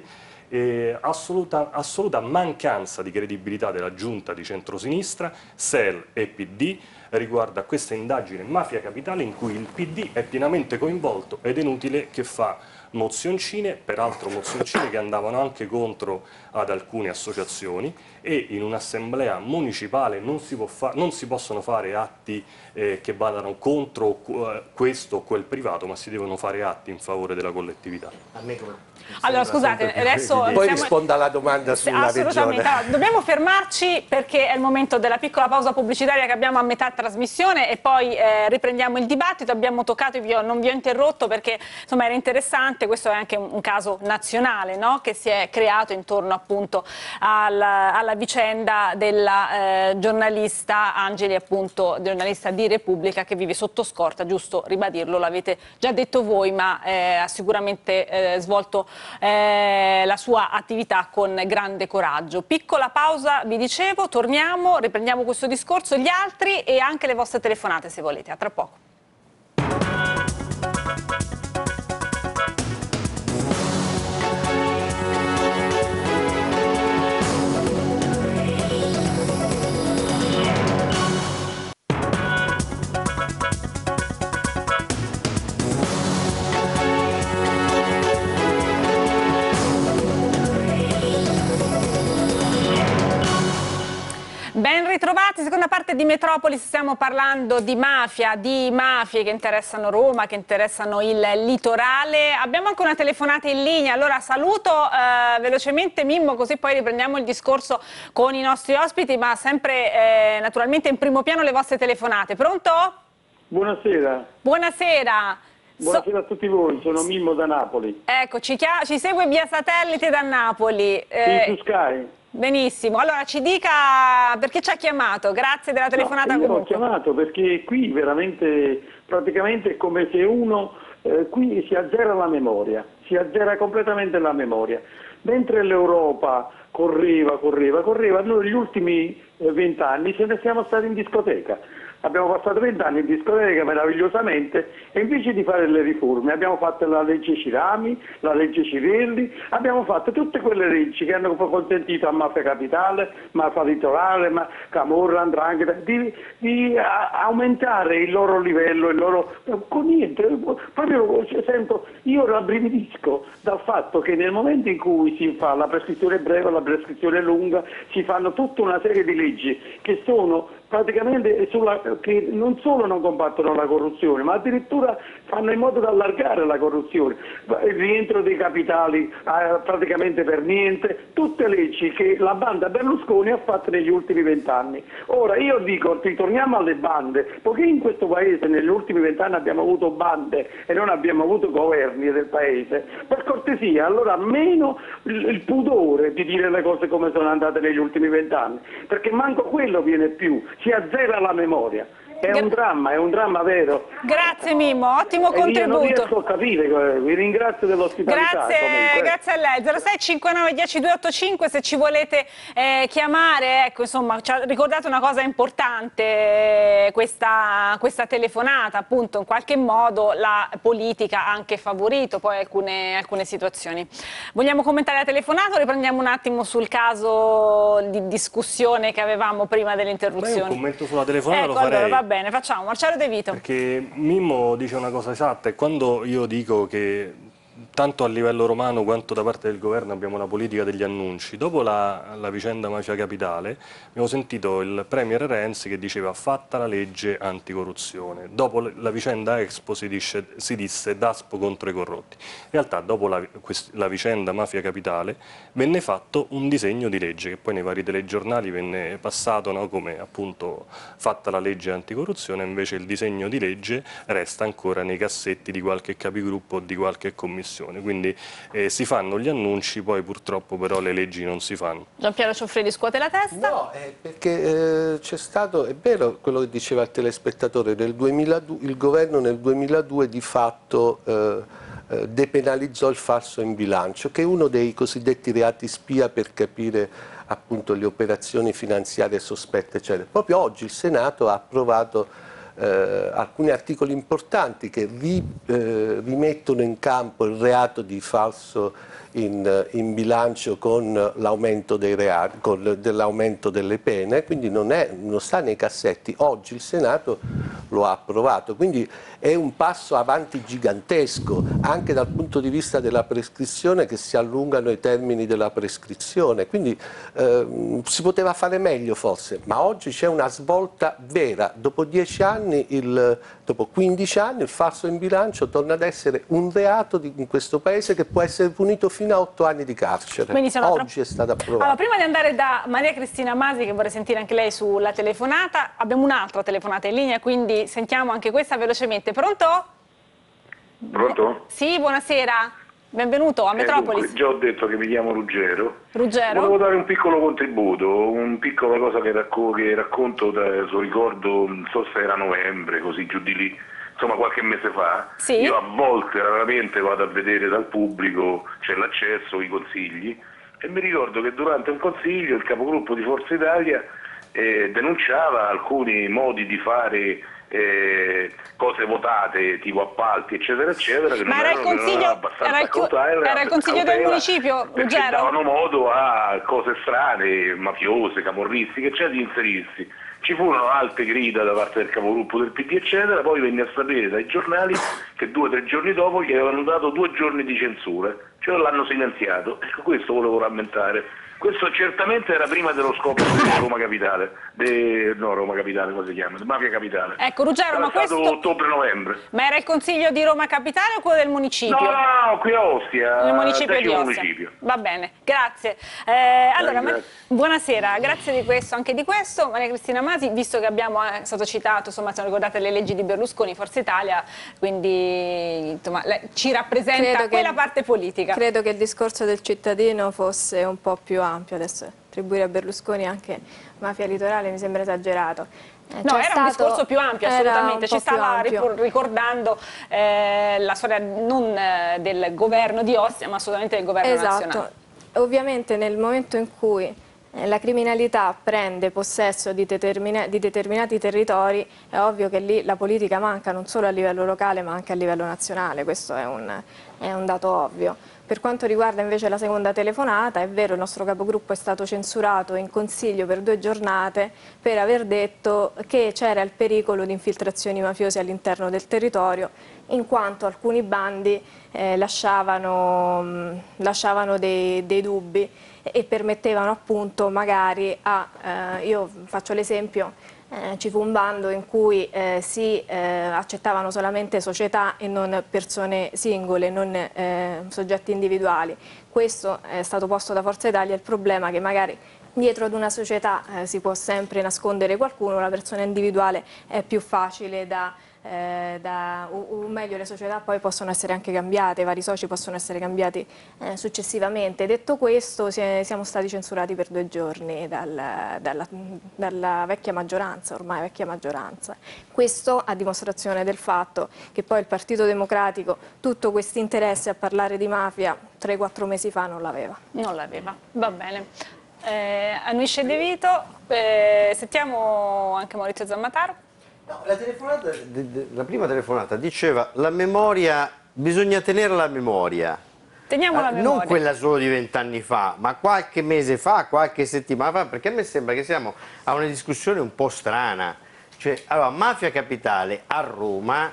Speaker 4: e assoluta, assoluta mancanza di credibilità della giunta di centrosinistra, S E L e P D riguardo a questa indagine Mafia Capitale in cui il P D è pienamente coinvolto ed è inutile che fa mozioncine, peraltro mozioncine che andavano anche contro ad alcune associazioni, e in un'assemblea municipale non si, può fa non si possono fare atti eh, che vadano contro eh, questo o quel privato, ma si devono fare atti in favore della collettività.
Speaker 2: A me come...
Speaker 1: Allora scusate, adesso
Speaker 5: poi
Speaker 1: siamo...
Speaker 5: risponda alla domanda sulla
Speaker 1: assolutamente.
Speaker 5: regione.
Speaker 1: Allora, dobbiamo fermarci perché è il momento della piccola pausa pubblicitaria che abbiamo a metà trasmissione e poi eh, riprendiamo il dibattito. Abbiamo toccato, io non vi ho interrotto perché insomma era interessante, questo è anche un, un caso nazionale, no? Che si è creato intorno appunto alla, alla vicenda della eh, giornalista Angeli, appunto giornalista di Repubblica che vive sotto scorta, giusto ribadirlo, l'avete già detto voi, ma eh, ha sicuramente eh, svolto Eh, la sua attività con grande coraggio. Piccola pausa, vi dicevo, torniamo, riprendiamo questo discorso, gli altri e anche le vostre telefonate se volete. A tra poco. Ben ritrovati, seconda parte di Metropolis, stiamo parlando di mafia, di mafie che interessano Roma, che interessano il litorale. Abbiamo anche una telefonata in linea, allora saluto eh, velocemente Mimmo, così poi riprendiamo il discorso con i nostri ospiti, ma sempre eh, naturalmente in primo piano le vostre telefonate. Pronto?
Speaker 9: Buonasera.
Speaker 1: Buonasera.
Speaker 9: Buonasera a tutti voi, sono Mimmo da Napoli.
Speaker 1: Ecco, ci, ci segue via satellite da Napoli.
Speaker 9: Eh, sì, su Sky.
Speaker 1: Benissimo, allora ci dica perché ci ha chiamato, grazie della telefonata.
Speaker 9: No, io
Speaker 1: comunque.
Speaker 9: Ho chiamato perché qui veramente, praticamente è come se uno, eh, qui si azzera la memoria, si azzera completamente la memoria, mentre l'Europa correva, correva, correva, noi gli ultimi vent'anni eh, se ne siamo stati in discoteca. Abbiamo passato vent'anni in discoteca meravigliosamente e invece di fare le riforme abbiamo fatto la legge Cirami, la legge Cirelli, abbiamo fatto tutte quelle leggi che hanno consentito a Mafia Capitale, Mafia Litorale, ma Camorra, Andrangheta, di, di a, aumentare il loro livello, il loro... con niente, proprio sento, io rabbrividisco dal fatto che nel momento in cui si fa la prescrizione breve, la prescrizione lunga, si fanno tutta una serie di leggi che sono praticamente sulla, che non solo non combattono la corruzione, ma addirittura fanno in modo da allargare la corruzione, il rientro dei capitali eh, praticamente per niente, tutte leggi che la banda Berlusconi ha fatto negli ultimi vent'anni. Ora io dico, ritorniamo alle bande, poiché in questo paese negli ultimi vent'anni abbiamo avuto bande e non abbiamo avuto governi del paese, per cortesia, allora meno il, il pudore di dire le cose come sono andate negli ultimi vent'anni, perché manco quello viene più. si azzera la memoria. È un dramma, è un dramma vero.
Speaker 1: Grazie Mimmo, ottimo
Speaker 9: E io non
Speaker 1: contributo.
Speaker 9: riesco a capire, vi ringrazio dell'ospitalità.
Speaker 1: Grazie,
Speaker 9: comunque.
Speaker 1: grazie a lei. zero sei cinquantanove dieci duecentoottantacinque se ci volete eh, chiamare, ecco, insomma, ci ha ricordato una cosa importante, eh, questa, questa telefonata, appunto, in qualche modo la politica ha anche favorito poi alcune, alcune situazioni. Vogliamo commentare la telefonata o riprendiamo un attimo sul caso di discussione che avevamo prima dell'interruzione?
Speaker 4: Un commento sulla telefonata
Speaker 1: ecco,
Speaker 4: lo farei.
Speaker 1: Allora, va bene, facciamo. Marcello De Vito.
Speaker 4: Perché Mimmo dice una cosa esatta, e quando io dico che tanto a livello romano quanto da parte del governo abbiamo una politica degli annunci, dopo la, la vicenda Mafia Capitale abbiamo sentito il premier Renzi che diceva fatta la legge anticorruzione, dopo la vicenda Expo si, dice, si disse Daspo contro i corrotti. In realtà dopo la, la vicenda Mafia Capitale venne fatto un disegno di legge che poi nei vari telegiornali venne passato, no, come appunto fatta la legge anticorruzione, invece il disegno di legge resta ancora nei cassetti di qualche capigruppo o di qualche commissione. Quindi eh, si fanno gli annunci, poi purtroppo però le leggi non si fanno.
Speaker 1: Giampiero Ciuffredi scuote la testa?
Speaker 5: No, è perché eh, c'è stato, è vero quello che diceva il telespettatore, nel duemiladue, il governo nel duemiladue di fatto eh, eh, depenalizzò il falso in bilancio, che è uno dei cosiddetti reati spia per capire appunto le operazioni finanziarie sospette, eccetera. Proprio oggi il Senato ha approvato Eh, alcuni articoli importanti che ri, eh, rimettono in campo il reato di falso in, in bilancio con l'aumento dei reati, con dell'aumento delle pene, quindi non, è, non sta nei cassetti. Oggi il Senato lo ha approvato, quindi è un passo avanti gigantesco anche dal punto di vista della prescrizione, che si allungano i termini della prescrizione, quindi eh, si poteva fare meglio forse, ma oggi c'è una svolta vera. Dopo dieci anni, il, dopo quindici anni il falso in bilancio torna ad essere un reato di, in questo paese che può essere punito fino a otto anni di carcere. Oggi è stato approvato.
Speaker 1: Allora, prima di andare da Maria Cristina Masi, che vorrei sentire anche lei sulla telefonata, abbiamo un'altra telefonata in linea, quindi sentiamo anche questa velocemente. Pronto?
Speaker 10: Pronto?
Speaker 1: Sì, buonasera. Benvenuto a Metropolis.
Speaker 10: Eh, dunque, già ho detto che mi chiamo Ruggero.
Speaker 1: Ruggero.
Speaker 10: Volevo dare un piccolo contributo, un piccola cosa che, racco che racconto da suo ricordo, non so se era novembre, così giù di lì, insomma qualche mese fa.
Speaker 1: Sì.
Speaker 10: Io a volte, raramente vado a vedere dal pubblico, c'è l'accesso, i consigli, e mi ricordo che durante un consiglio il capogruppo di Forza Italia eh, denunciava alcuni modi di fare Eh, cose votate tipo appalti eccetera eccetera, che
Speaker 1: Ma
Speaker 10: non
Speaker 1: era,
Speaker 10: erano,
Speaker 1: il consiglio,
Speaker 10: erano abbastanza
Speaker 1: era, il,
Speaker 10: cautela,
Speaker 1: era il consiglio del
Speaker 10: cautela,
Speaker 1: municipio,
Speaker 10: perché
Speaker 1: Ruggero?
Speaker 10: davano modo a cose strane, mafiose, camorristiche eccetera di inserirsi. Ci furono alte grida da parte del capogruppo del P D eccetera, poi venne a sapere dai giornali che due o tre giorni dopo gli avevano dato due giorni di censura, cioè l'hanno silenziato. Ecco, questo volevo rammentare. Questo certamente era prima dello scoppio di Roma Capitale, de... no Roma Capitale, come si chiama? Mafia Capitale.
Speaker 1: Ecco Ruggero, ma questo...
Speaker 10: ottobre-novembre.
Speaker 1: Ma era il consiglio di Roma Capitale o quello del municipio?
Speaker 10: No, no, no, qui a Ostia.
Speaker 1: Il municipio di Ostia.
Speaker 10: Municipio.
Speaker 1: Va bene, grazie. Eh, allora,
Speaker 10: grazie.
Speaker 1: buonasera, grazie di questo, anche di questo. Maria Cristina Masi, visto che abbiamo eh, è stato citato, insomma, sono ricordate le leggi di Berlusconi, Forza Italia, quindi insomma, lei ci rappresenta
Speaker 3: Credo
Speaker 1: quella
Speaker 3: che,
Speaker 1: parte politica.
Speaker 3: Credo che il discorso del cittadino fosse un po' più ampio adesso. Attribuire a Berlusconi anche mafia litorale mi sembra esagerato. Eh,
Speaker 1: no, era
Speaker 3: stato,
Speaker 1: un discorso più ampio, assolutamente, ci stava ricordando eh, la storia non eh, del governo di Ostia, ma assolutamente del governo
Speaker 3: esatto.
Speaker 1: nazionale.
Speaker 3: Ovviamente nel momento in cui eh, la criminalità prende possesso di, determina di determinati territori, è ovvio che lì la politica manca non solo a livello locale ma anche a livello nazionale, questo è un, è un dato ovvio. Per quanto riguarda invece la seconda telefonata, è vero, il nostro capogruppo è stato censurato in consiglio per due giornate per aver detto che c'era il pericolo di infiltrazioni mafiose all'interno del territorio, in quanto alcuni bandi eh, lasciavano, mh, lasciavano dei, dei dubbi e permettevano appunto magari a, eh, io faccio l'esempio, Eh, ci fu un bando in cui eh, si eh, accettavano solamente società e non persone singole, non eh, soggetti individuali. Questo è stato posto da Forza Italia, il problema è che magari dietro ad una società eh, si può sempre nascondere qualcuno, la persona individuale è più facile da, eh, da, o, o meglio le società poi possono essere anche cambiate, i vari soci possono essere cambiati eh, successivamente. Detto questo, si è, siamo stati censurati per due giorni dal, dalla, dalla vecchia maggioranza, ormai vecchia maggioranza. Questo a dimostrazione del fatto che poi il Partito Democratico tutto questo interesse a parlare di mafia tre quattro mesi fa non l'aveva.
Speaker 1: Non l'aveva, va bene. Eh, Anuisce De Vito, eh, sentiamo anche Maurizio Zammataro.
Speaker 2: No, la, telefonata, la prima telefonata diceva la memoria, bisogna tenere la memoria.
Speaker 1: Teniamo la memoria.
Speaker 2: Non quella solo di vent'anni fa, ma qualche mese fa, qualche settimana fa, perché a me sembra che siamo a una discussione un po' strana. Cioè, allora, Mafia Capitale a Roma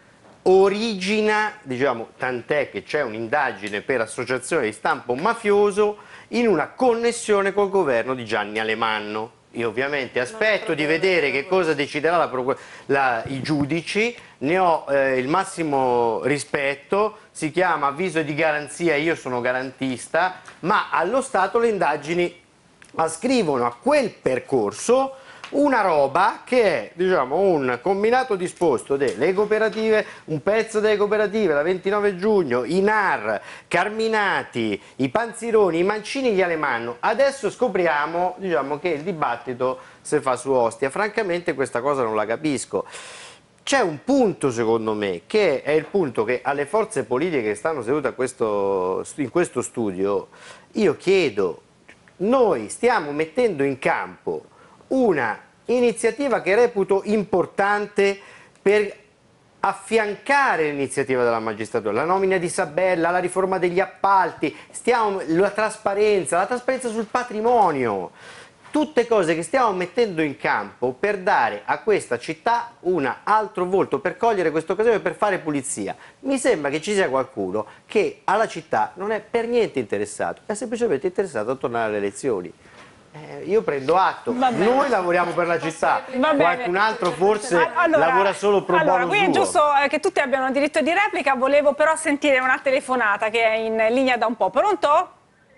Speaker 2: origina, diciamo, tant'è che c'è un'indagine per associazione di stampo mafioso in una connessione col governo di Gianni Alemanno. Io ovviamente aspetto di vedere che cosa deciderà la, la, i giudici, ne ho eh, il massimo rispetto, si chiama avviso di garanzia, io sono garantista, ma allo Stato le indagini ascrivono a quel percorso una roba che è, diciamo, un combinato disposto delle cooperative, un pezzo delle cooperative, la ventinove giugno, i N A R, Carminati, i Panzironi, i Mancini di Alemanno. Adesso scopriamo, diciamo, che il dibattito si fa su Ostia. Francamente questa cosa non la capisco. C'è un punto, secondo me, che è il punto che alle forze politiche che stanno sedute a questo, in questo studio, io chiedo, noi stiamo mettendo in campo una iniziativa che reputo importante per affiancare l'iniziativa della magistratura, la nomina di Sabella, la riforma degli appalti, stiamo, la trasparenza, la trasparenza sul patrimonio, tutte cose che stiamo mettendo in campo per dare a questa città un altro volto, per cogliere questa occasione, per fare pulizia. Mi sembra che ci sia qualcuno che alla città non è per niente interessato, è semplicemente interessato a tornare alle elezioni. Eh, io prendo atto, noi lavoriamo per la città, qualcun altro forse allora, lavora solo pro bono
Speaker 1: allora, qui è giusto che tutti abbiano diritto di replica, volevo però sentire una telefonata che è in linea da un po'. Pronto?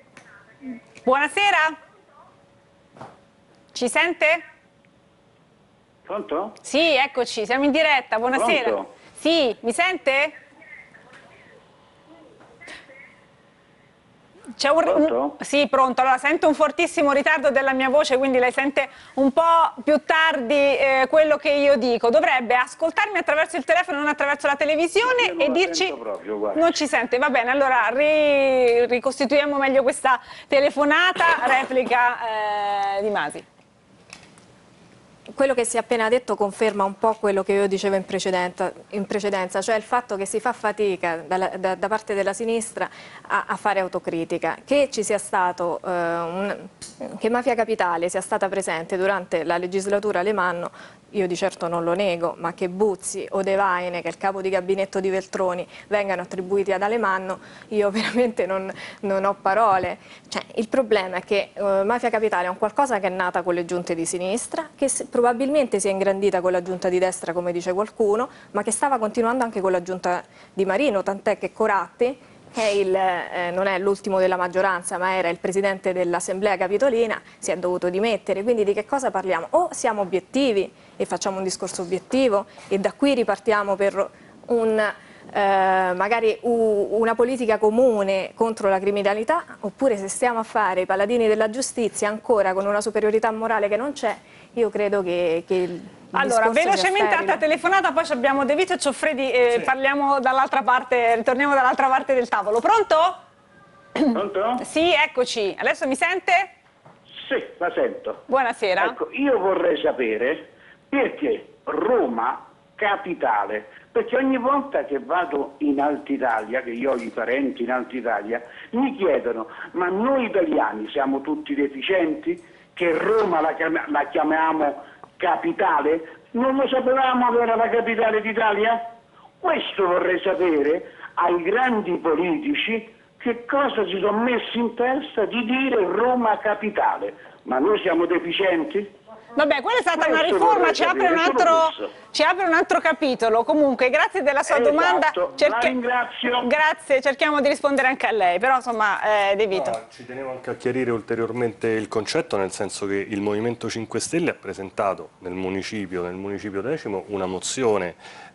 Speaker 1: Buonasera? Ci sente?
Speaker 11: Pronto?
Speaker 1: Sì, eccoci, siamo in diretta, buonasera.
Speaker 11: Pronto?
Speaker 1: Sì, mi sente? C'è un,
Speaker 11: pronto?
Speaker 1: Un, sì, pronto. Allora, sento un fortissimo ritardo della mia voce, quindi lei sente un po' più tardi eh, quello che io dico. Dovrebbe ascoltarmi attraverso il telefono, non attraverso la televisione e dirci...
Speaker 11: Proprio,
Speaker 1: non ci sente, va bene. Allora, ri, ricostituiamo meglio questa telefonata, replica eh, di Masi.
Speaker 3: Quello che si è appena detto conferma un po' quello che io dicevo in precedenza, in precedenza cioè il fatto che si fa fatica da, da, da parte della sinistra a, a fare autocritica. Che ci sia stato, eh, un, che Mafia Capitale sia stata presente durante la legislatura Alemanno, io di certo non lo nego, ma che Buzzi o De Vaine, che è il capo di gabinetto di Veltroni, vengano attribuiti ad Alemanno, io veramente non, non ho parole. Cioè, il problema è che eh, Mafia Capitale è un qualcosa che è nata con le giunte di sinistra, che se, probabilmente si è ingrandita con la giunta di destra, come dice qualcuno, ma che stava continuando anche con la giunta di Marino, tant'è che Coratti, che è il, eh, non è l'ultimo della maggioranza ma era il presidente dell'Assemblea Capitolina, si è dovuto dimettere. Quindi di che cosa parliamo? O siamo obiettivi e facciamo un discorso obiettivo e da qui ripartiamo per un, eh, magari u, una politica comune contro la criminalità, oppure se stiamo a fare i paladini della giustizia ancora con una superiorità morale che non c'è, io credo che... che il
Speaker 1: Allora, velocemente altra telefonata, poi abbiamo De Vito e Cioffredi, eh, sì. Parliamo dall'altra parte, ritorniamo dall'altra parte del tavolo. Pronto?
Speaker 11: Pronto?
Speaker 1: Sì, eccoci. Adesso mi sente?
Speaker 11: Sì, la sento.
Speaker 1: Buonasera.
Speaker 11: Ecco, io vorrei sapere perché Roma Capitale, perché ogni volta che vado in Alta Italia, che io ho i parenti in Alta Italia, mi chiedono, ma noi italiani siamo tutti deficienti? Che Roma la, la chiamiamo capitale? Non lo sapevamo che era la capitale d'Italia? Questo vorrei sapere ai grandi politici, che cosa si sono messi in testa di dire Roma capitale. Ma noi siamo deficienti?
Speaker 1: Vabbè, quella è stata una
Speaker 11: Questo
Speaker 1: riforma,
Speaker 11: vorrei
Speaker 1: ci apre,
Speaker 11: capire,
Speaker 1: un
Speaker 11: solo
Speaker 1: altro,
Speaker 11: questo.
Speaker 1: ci apre un altro capitolo. Comunque, grazie della sua
Speaker 11: Esatto,
Speaker 1: domanda.
Speaker 11: la ringrazio.
Speaker 1: Grazie, cerchiamo di rispondere anche a lei, però insomma, eh, De Vito.
Speaker 4: No, ci tenevo anche a chiarire ulteriormente il concetto, nel senso che il Movimento cinque Stelle ha presentato nel municipio, nel municipio decimo, una mozione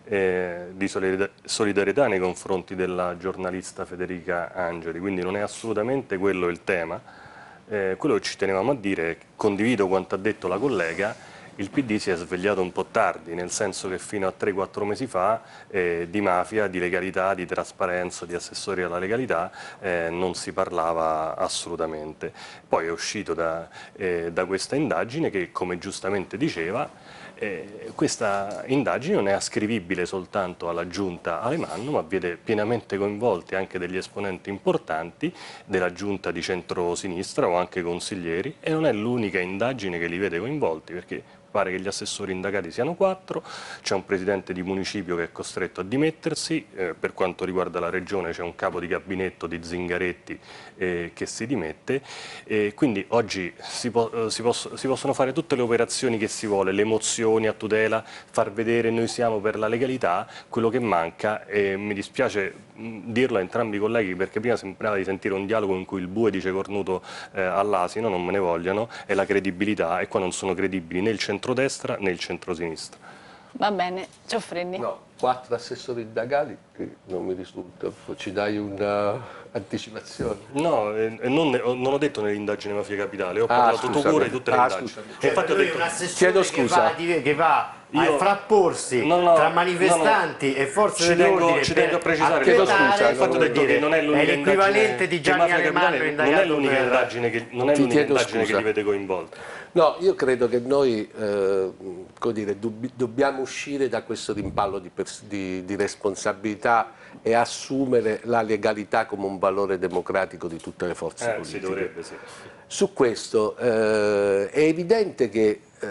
Speaker 4: eh, di solidarietà nei confronti della giornalista Federica Angeli, quindi non è assolutamente quello il tema. Eh, quello che ci tenevamo a dire, condivido quanto ha detto la collega, il P D si è svegliato un po' tardi, nel senso che fino a tre quattro mesi fa eh, di mafia, di legalità, di trasparenza, di assessori alla legalità eh, non si parlava assolutamente. Poi è uscito da, eh, da questa indagine che, come giustamente diceva, Eh, questa indagine non è ascrivibile soltanto alla giunta Alemanno, ma vede pienamente coinvolti anche degli esponenti importanti della giunta di centrosinistra o anche consiglieri, e non è l'unica indagine che li vede coinvolti, perché pare che gli assessori indagati siano quattro, c'è un presidente di municipio che è costretto a dimettersi, eh, per quanto riguarda la regione c'è un capo di gabinetto di Zingaretti eh, che si dimette, e quindi oggi si, po si, posso si possono fare tutte le operazioni che si vuole, le mozioni a tutela, far vedere noi siamo per la legalità, quello che manca, e mi dispiace dirlo a entrambi i colleghi perché prima sembrava di sentire un dialogo in cui il bue dice cornuto eh, all'asino, non me ne vogliano, è la credibilità, e qua non sono credibili né il centrodestra né il centrosinistra.
Speaker 1: Va bene, Gioffredi.
Speaker 5: No, quattro assessori indagati, che non mi risulta, ci dai un'anticipazione?
Speaker 4: No, eh, non, non ho detto nell'indagine Mafia Capitale, ho
Speaker 5: Ah,
Speaker 4: parlato tu pure di tutte le
Speaker 5: ah,
Speaker 4: indagini.
Speaker 2: Cioè,
Speaker 4: Infatti ho detto,
Speaker 2: un assessore
Speaker 5: chiedo scusa.
Speaker 2: che va, che va
Speaker 4: Io-
Speaker 2: a frapporsi
Speaker 4: No, no,
Speaker 2: tra
Speaker 4: no,
Speaker 2: manifestanti
Speaker 4: no.
Speaker 2: e forze
Speaker 4: Ci
Speaker 2: dell'ordine
Speaker 4: tengo- ci tengo a
Speaker 2: per
Speaker 4: precisare,
Speaker 5: chiedo
Speaker 2: acchiattare,
Speaker 5: scusa,
Speaker 4: infatti ho
Speaker 2: voglio
Speaker 4: detto che
Speaker 2: dire,
Speaker 4: non è l'unica
Speaker 2: è l'equivalente
Speaker 4: indagine-
Speaker 2: di
Speaker 4: che
Speaker 2: Gianni
Speaker 4: Mafia
Speaker 2: Alemanno
Speaker 4: Capitale non è
Speaker 2: indagato
Speaker 4: l'unica
Speaker 2: per-
Speaker 4: indagine che, non è
Speaker 5: Ti
Speaker 4: l'unica
Speaker 5: chiedo
Speaker 4: indagine
Speaker 5: scusa.
Speaker 4: che li vede coinvolti.
Speaker 5: No, io credo che noi eh, come dire, dub dobbiamo uscire da questo rimpallo di, di, di responsabilità e assumere la legalità come un valore democratico di tutte le forze
Speaker 4: Eh,
Speaker 5: politiche.
Speaker 4: si dovrebbe, sì.
Speaker 5: Su questo eh, è evidente che eh,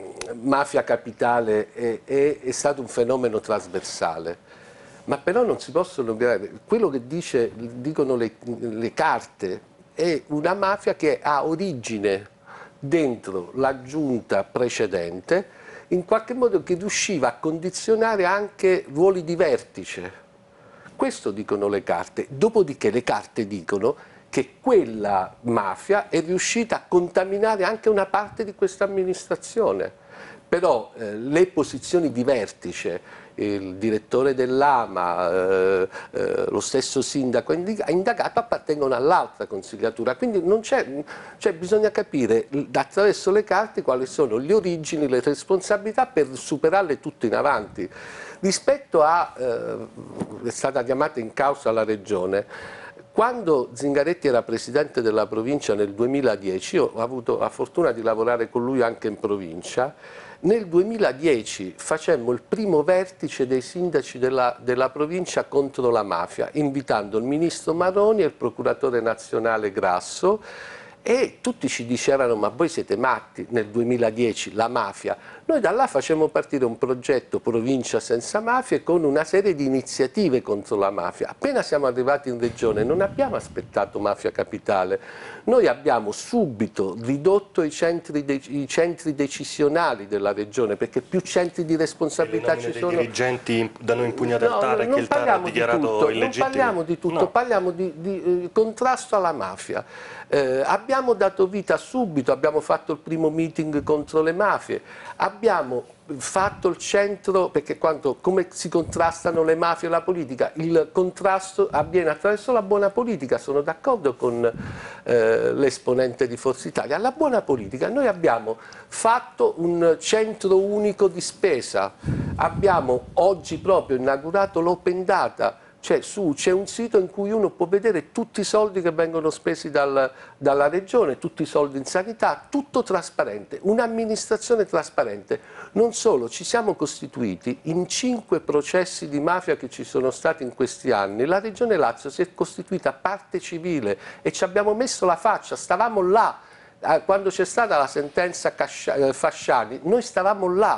Speaker 5: Mafia Capitale è, è, è stato un fenomeno trasversale, ma però non si possono negare. Quello che dice, dicono le, le carte è una mafia che ha origine dentro la giunta precedente, in qualche modo che riusciva a condizionare anche ruoli di vertice. Questo dicono le carte. Dopodiché le carte dicono che quella mafia è riuscita a contaminare anche una parte di questa amministrazione. Però eh, le posizioni di vertice, il direttore dell'Ama, eh, eh, lo stesso sindaco indagato appartengono all'altra consigliatura, quindi non c'è, cioè bisogna capire attraverso le carte quali sono le origini, le responsabilità per superarle tutte in avanti. Rispetto a, eh, è stata chiamata in causa la regione, quando Zingaretti era presidente della provincia nel duemiladieci, io ho avuto la fortuna di lavorare con lui anche in provincia, nel duemiladieci facemmo il primo vertice dei sindaci della, della provincia contro la mafia, invitando il ministro Maroni e il procuratore nazionale Grasso, e tutti ci dicevano ma voi siete matti, nel duemiladieci la mafia. Noi da là facemmo partire un progetto Provincia senza mafie con una serie di iniziative contro la mafia. Appena siamo arrivati in regione non abbiamo aspettato Mafia Capitale, noi abbiamo subito ridotto i centri, de i centri decisionali della regione, perché più centri di responsabilità ci sono.
Speaker 4: I dirigenti da noi impugnati
Speaker 5: No,
Speaker 4: al T A R
Speaker 5: no,
Speaker 4: e che il T A R ha dichiarato
Speaker 5: tutto,
Speaker 4: illegittimo.
Speaker 5: Non parliamo di tutto,
Speaker 4: No.
Speaker 5: parliamo di, di eh, contrasto alla mafia. Eh, abbiamo dato vita subito, abbiamo fatto il primo meeting contro le mafie, abbiamo fatto il centro, perché quando, come si contrastano le mafie e la politica? Il contrasto avviene attraverso la buona politica, sono d'accordo con eh, l'esponente di Forza Italia. La buona politica, noi abbiamo fatto un centro unico di spesa, abbiamo oggi proprio inaugurato l'Open Data. Cioè, c'è un sito in cui uno può vedere tutti i soldi che vengono spesi dal, dalla regione, tutti i soldi in sanità, tutto trasparente, un'amministrazione trasparente. Non solo, ci siamo costituiti in cinque processi di mafia che ci sono stati in questi anni. La Regione Lazio si è costituita parte civile e ci abbiamo messo la faccia, stavamo là. Quando c'è stata la sentenza Fasciani, noi stavamo là.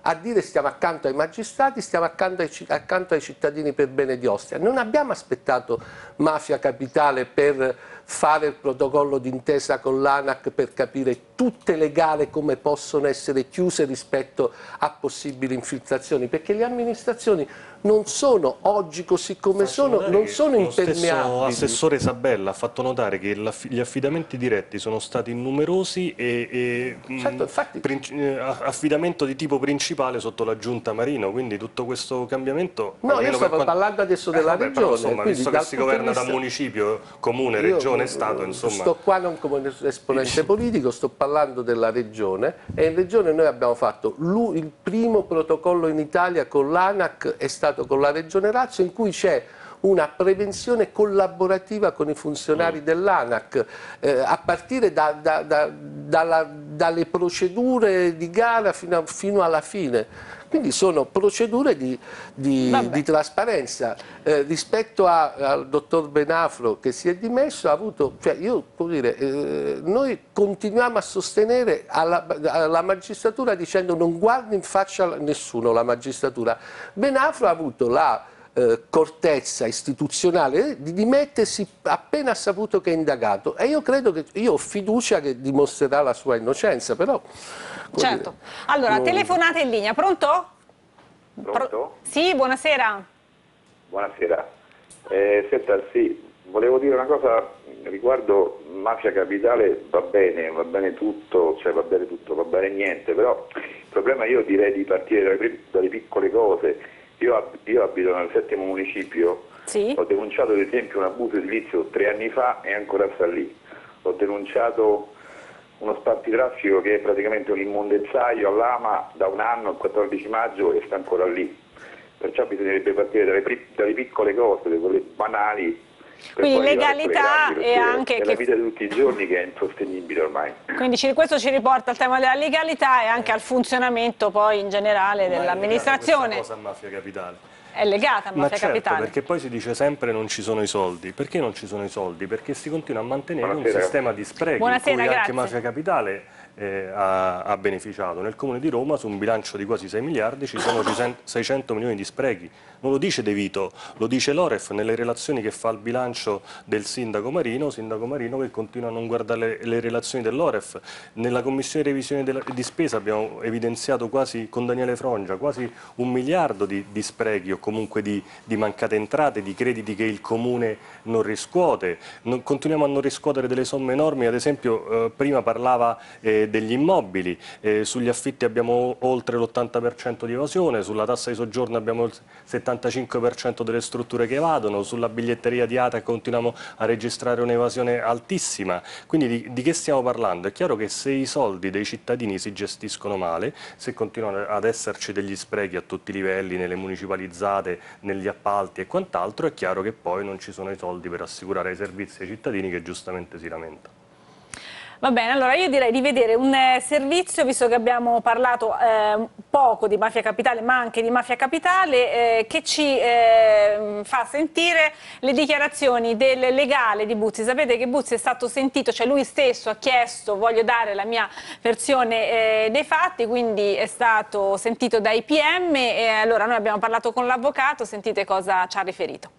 Speaker 5: a dire stiamo accanto ai magistrati, stiamo accanto ai, accanto ai cittadini per bene di Ostia. Non abbiamo aspettato Mafia Capitale per fare il protocollo d'intesa con l'ANAC per capire tutte le gare come possono essere chiuse rispetto a possibili infiltrazioni, perché le amministrazioni non sono oggi così come sono, non sono impermeabili.
Speaker 4: Lo stesso assessore Sabella ha fatto notare che gli affidamenti diretti sono stati numerosi e, e
Speaker 5: certo, infatti,
Speaker 4: affidamento di tipo principale sotto la giunta Marino, quindi tutto questo cambiamento...
Speaker 5: No, io stavo
Speaker 4: quanto...
Speaker 5: parlando adesso della eh, vabbè, regione.
Speaker 4: Però, insomma, visto che si governa da municipio, comune, io, regione, Stato, insomma...
Speaker 5: Sto qua non come esponente politico, sto parlando della regione, e in regione noi abbiamo fatto il primo protocollo in Italia con l'ANAC, è stato con la Regione Lazio, in cui c'è una prevenzione collaborativa con i funzionari dell'ANAC, eh, a partire da, da, da, dalla, dalle procedure di gara fino, a, fino alla fine. Quindi sono procedure di, di, di trasparenza. Eh, rispetto a, al dottor Benafro che si è dimesso, ha avuto, cioè io, come dire, eh, noi continuiamo a sostenere alla, alla magistratura dicendo non guardi in faccia a nessuno la magistratura. Benafro ha avuto la eh, cortezza istituzionale di dimettersi appena saputo che è indagato, e io credo che, io ho fiducia che dimostrerà la sua innocenza, però...
Speaker 1: Certo. Allora, non... telefonate in linea, pronto?
Speaker 12: Pronto?
Speaker 1: Pro... Sì, buonasera.
Speaker 12: Buonasera. Eh, senta, sì, volevo dire una cosa riguardo Mafia Capitale, va bene, va bene tutto, cioè va bene tutto, va bene niente, però il problema io direi di partire dalle, dalle piccole cose. Io, io abito nel settimo municipio, sì. Ho denunciato ad esempio un abuso edilizio tre anni fa e ancora sta lì. Ho denunciato uno spartitraffico che è praticamente un immondezzaio all'Ama da un anno, il quattordici maggio, e sta ancora lì. Perciò bisognerebbe partire dalle, dalle piccole cose, da quelle banali.
Speaker 1: Quindi legalità e anche...
Speaker 12: È la vita di tutti i giorni che è insostenibile ormai.
Speaker 1: Quindi questo ci riporta al tema della legalità e anche al funzionamento poi in generale dell'amministrazione.
Speaker 4: Cosa a Mafia Capitale?
Speaker 1: È legata a Mafia
Speaker 4: Ma certo,
Speaker 1: Capitale.
Speaker 4: Perché poi si dice sempre non ci sono i soldi. Perché non ci sono i soldi? Perché si continua a mantenere Buonasera. un sistema di sprechi.
Speaker 1: Buonasera,
Speaker 4: in cui
Speaker 1: grazie.
Speaker 4: anche Mafia Capitale eh, ha, ha beneficiato. Nel Comune di Roma su un bilancio di quasi sei miliardi ci sono seicento milioni di sprechi. Non lo dice De Vito, lo dice l'O R E F nelle relazioni che fa al bilancio del sindaco Marino, sindaco Marino che continua a non guardare le, le relazioni dell'O R E F. Nella commissione di revisione della, di spesa abbiamo evidenziato quasi, con Daniele Frongia, quasi un miliardo di, di sprechi o comunque di, di mancate entrate, di crediti che il Comune non riscuote. Non, continuiamo a non riscuotere delle somme enormi, ad esempio eh, prima parlava eh, degli immobili, eh, sugli affitti abbiamo oltre l'ottanta per cento di evasione, sulla tassa di soggiorno abbiamo il settantacinque per cento delle strutture che evadono, sulla biglietteria di A T A continuiamo a registrare un'evasione altissima. Quindi di, di che stiamo parlando? È chiaro che se i soldi dei cittadini si gestiscono male, se continuano ad esserci degli sprechi a tutti i livelli, nelle municipalizzate, negli appalti e quant'altro, è chiaro che poi non ci sono i soldi per assicurare i servizi ai cittadini che giustamente si lamentano.
Speaker 1: Va bene, allora io direi di vedere un eh, servizio, visto che abbiamo parlato eh, poco di Mafia Capitale ma anche di Mafia Capitale, eh, che ci eh, fa sentire le dichiarazioni del legale di Buzzi. Sapete che Buzzi è stato sentito, cioè lui stesso ha chiesto voglio dare la mia versione eh, dei fatti, quindi è stato sentito dai P M e allora noi abbiamo parlato con l'avvocato, sentite cosa ci ha riferito.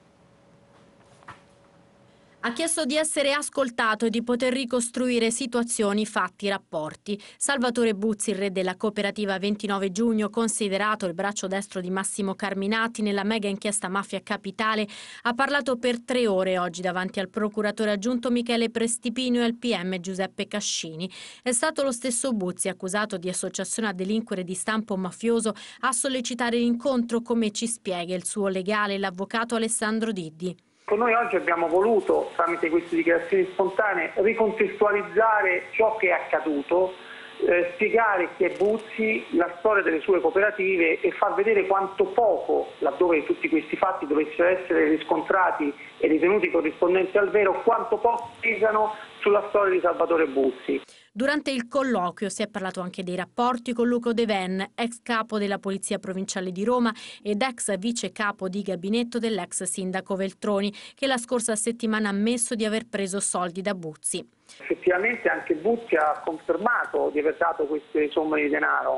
Speaker 13: Ha chiesto di essere ascoltato e di poter ricostruire situazioni, fatti, rapporti. Salvatore Buzzi, il re della cooperativa ventinove giugno, considerato il braccio destro di Massimo Carminati nella mega inchiesta Mafia Capitale, ha parlato per tre ore oggi davanti al procuratore aggiunto Michele Prestipino e al P M Giuseppe Cascini. È stato lo stesso Buzzi, accusato di associazione a delinquere di stampo mafioso, a sollecitare l'incontro, come ci spiega il suo legale, l'avvocato Alessandro Diddi.
Speaker 11: Noi oggi abbiamo voluto, tramite queste dichiarazioni spontanee, ricontestualizzare ciò che è accaduto, eh, spiegare chi è Buzzi, la storia delle sue cooperative e far vedere quanto poco, laddove tutti questi fatti dovessero essere riscontrati e ritenuti corrispondenti al vero, quanto poco pesano sulla storia di Salvatore Buzzi.
Speaker 13: Durante il colloquio si è parlato anche dei rapporti con Luca De Ven, ex capo della Polizia Provinciale di Roma ed ex vice capo di gabinetto dell'ex sindaco Veltroni, che la scorsa settimana ha ammesso di aver preso soldi da Buzzi.
Speaker 11: Effettivamente anche Buzzi ha confermato di aver dato queste somme di denaro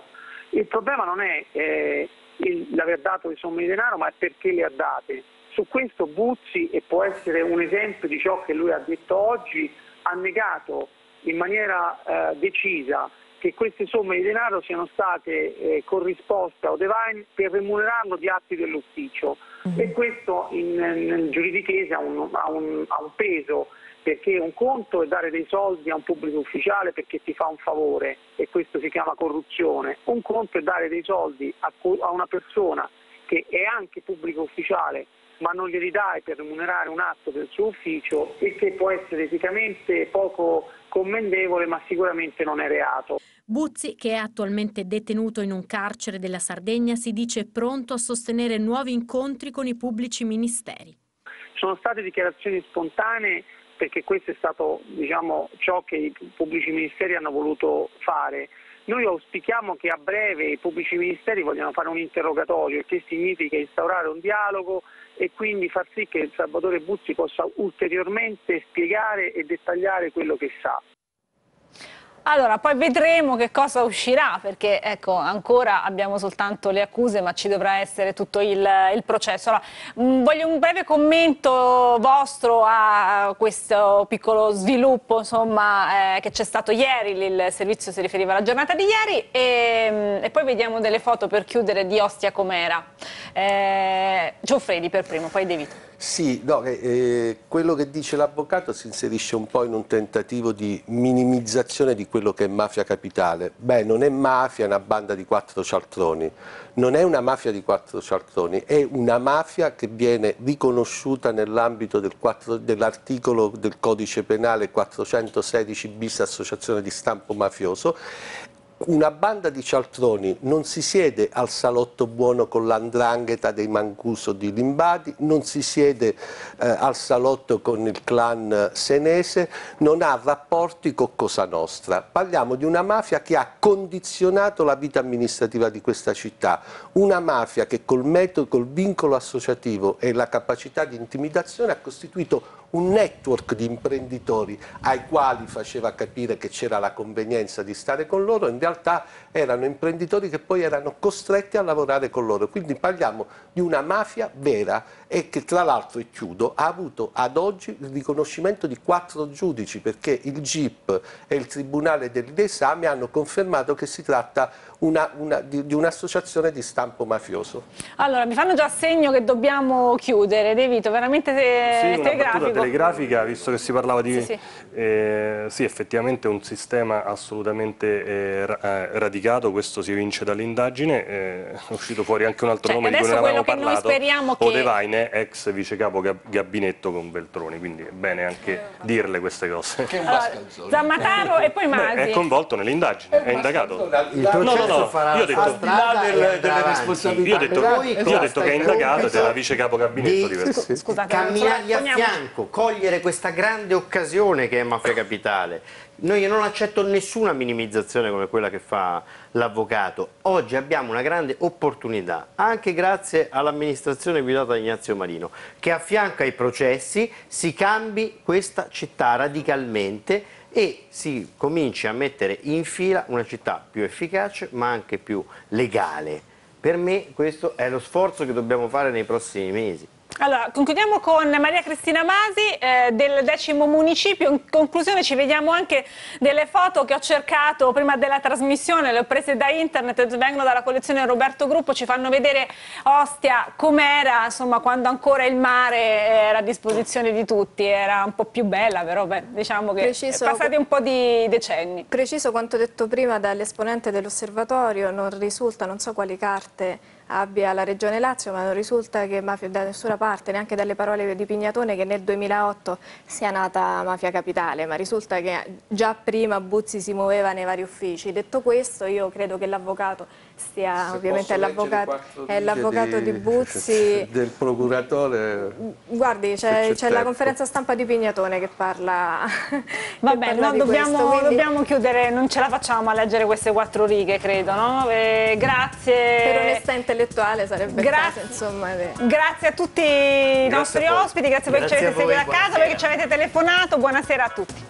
Speaker 9: Il problema non è eh, l'aver dato le somme di denaro, ma è perché le ha date. Su questo Buzzi, e può essere un esempio di ciò che lui ha detto oggi, ha negato in maniera eh, decisa che queste somme di denaro siano state eh, corrisposte a Odevaine per remunerarlo di atti dell'ufficio. Mm-hmm. E questo in, nel giuridichese ha un, ha, un, ha un peso, perché un conto è dare dei soldi a un pubblico ufficiale perché ti fa un favore, e questo si chiama corruzione. Un conto è dare dei soldi a, a una persona che è anche pubblico ufficiale ma non glieli dai per remunerare un atto del suo ufficio, e che può essere eticamente poco commendevole, ma sicuramente non è reato.
Speaker 13: Buzzi, che è attualmente detenuto in un carcere della Sardegna, si dice pronto a sostenere nuovi incontri con i pubblici ministeri.
Speaker 9: Sono state dichiarazioni spontanee, perché questo è stato, diciamo, ciò che i pubblici ministeri hanno voluto fare. Noi auspichiamo che a breve i pubblici ministeri vogliano fare un interrogatorio, il che significa instaurare un dialogo e quindi far sì che Salvatore Buzzi possa ulteriormente spiegare e dettagliare quello che sa.
Speaker 1: Allora, poi vedremo che cosa uscirà, perché ecco, ancora abbiamo soltanto le accuse, ma ci dovrà essere tutto il, il processo. Allora, mh, voglio un breve commento vostro a questo piccolo sviluppo, insomma, eh, che c'è stato ieri. Il servizio si riferiva alla giornata di ieri, e, e poi vediamo delle foto per chiudere di Ostia com'era. Eh, Gioffredi per primo, poi De Vito.
Speaker 5: Sì, no, eh, quello che dice l'avvocato si inserisce un po' in un tentativo di minimizzazione di quello che è Mafia Capitale. Beh, non è mafia, è una banda di quattro cialtroni. Non è una mafia di quattro cialtroni, è una mafia che viene riconosciuta nell'ambito del dell'articolo del codice penale quattrocentosedici bis, associazione di stampo mafioso. Una banda di cialtroni non si siede al salotto buono con l'andrangheta dei Mancuso di Limbadi, non si siede eh, al salotto con il clan senese, non ha rapporti con Cosa Nostra. Parliamo di una mafia che ha condizionato la vita amministrativa di questa città, una mafia che col metodo, col vincolo associativo e la capacità di intimidazione ha costituito un network di imprenditori ai quali faceva capire che c'era la convenienza di stare con loro. In realtà erano imprenditori che poi erano costretti a lavorare con loro, quindi parliamo di una mafia vera, e che tra l'altro, e chiudo, ha avuto ad oggi il riconoscimento di quattro giudici, perché il G I P e il Tribunale dell'Esame hanno confermato che si tratta una, una, di, di un'associazione di stampo mafioso.
Speaker 1: Allora, mi fanno già segno che dobbiamo chiudere, De Vito, veramente te,
Speaker 4: sì,
Speaker 1: telegrafico.
Speaker 4: telegrafica, visto che si parlava di...
Speaker 1: Sì, sì.
Speaker 4: Eh, sì, effettivamente è un sistema assolutamente eh, radicato, questo si evince dall'indagine, eh, è uscito fuori anche un altro
Speaker 1: cioè,
Speaker 4: nome di cui non avevamo
Speaker 1: che
Speaker 4: parlato,
Speaker 1: noi speriamo che...
Speaker 4: Odevaine, ex vicecapo gabinetto con Veltroni, quindi è bene anche dirle queste cose.
Speaker 1: Che allora, Zammataro e poi Masi.
Speaker 4: Beh, è coinvolto nelle indagini, è indagato.
Speaker 2: Il processo
Speaker 4: no, no,
Speaker 2: farà
Speaker 4: io ho detto,
Speaker 2: delle,
Speaker 4: delle responsabilità. Io ho detto, io ho detto che è indagato ed è la vice capo gabinetto di Veltroni.
Speaker 1: Scusate,
Speaker 2: camminargli a fianco, cogliere questa grande occasione che è Mafia Capitale. Noi non accetto nessuna minimizzazione come quella che fa l'avvocato. Oggi abbiamo una grande opportunità, anche grazie all'amministrazione guidata da Ignazio Marino, che affianca i processi, si cambi questa città radicalmente e si cominci a mettere in fila una città più efficace ma anche più legale. Per me questo è lo sforzo che dobbiamo fare nei prossimi mesi.
Speaker 1: Allora, concludiamo con Maria Cristina Masi eh, del decimo municipio. In conclusione ci vediamo anche delle foto che ho cercato prima della trasmissione, le ho prese da internet, vengono dalla collezione Roberto Gruppo, ci fanno vedere Ostia com'era, insomma, quando ancora il mare era a disposizione di tutti, era un po' più bella, però beh, diciamo che
Speaker 3: Preciso,
Speaker 1: è passati un po' di decenni.
Speaker 3: Preciso quanto detto prima dall'esponente dell'osservatorio, non risulta, non so quali carte abbia la Regione Lazio, ma non risulta che mafia, da nessuna parte, neanche dalle parole di Pignatone, che nel duemilaotto sia nata Mafia Capitale, ma risulta che già prima Buzzi si muoveva nei vari uffici. Detto questo, io credo che l'avvocato stia,
Speaker 5: Se
Speaker 3: ovviamente è l'avvocato
Speaker 5: di,
Speaker 3: di Buzzi,
Speaker 5: del procuratore.
Speaker 3: Guardi, c'è la conferenza stampa di Pignatone che parla.
Speaker 1: Vabbè, no, dobbiamo,
Speaker 3: questo, quindi...
Speaker 1: dobbiamo chiudere, non ce la facciamo a leggere queste quattro righe, credo, no? Eh, grazie.
Speaker 3: Per onestà intellettuale sarebbe
Speaker 1: grazie,
Speaker 3: caso, insomma. Eh.
Speaker 1: Grazie a tutti i nostri
Speaker 2: grazie
Speaker 1: ospiti, grazie per che ci avete seguito a casa, perché ci avete telefonato, buonasera a tutti.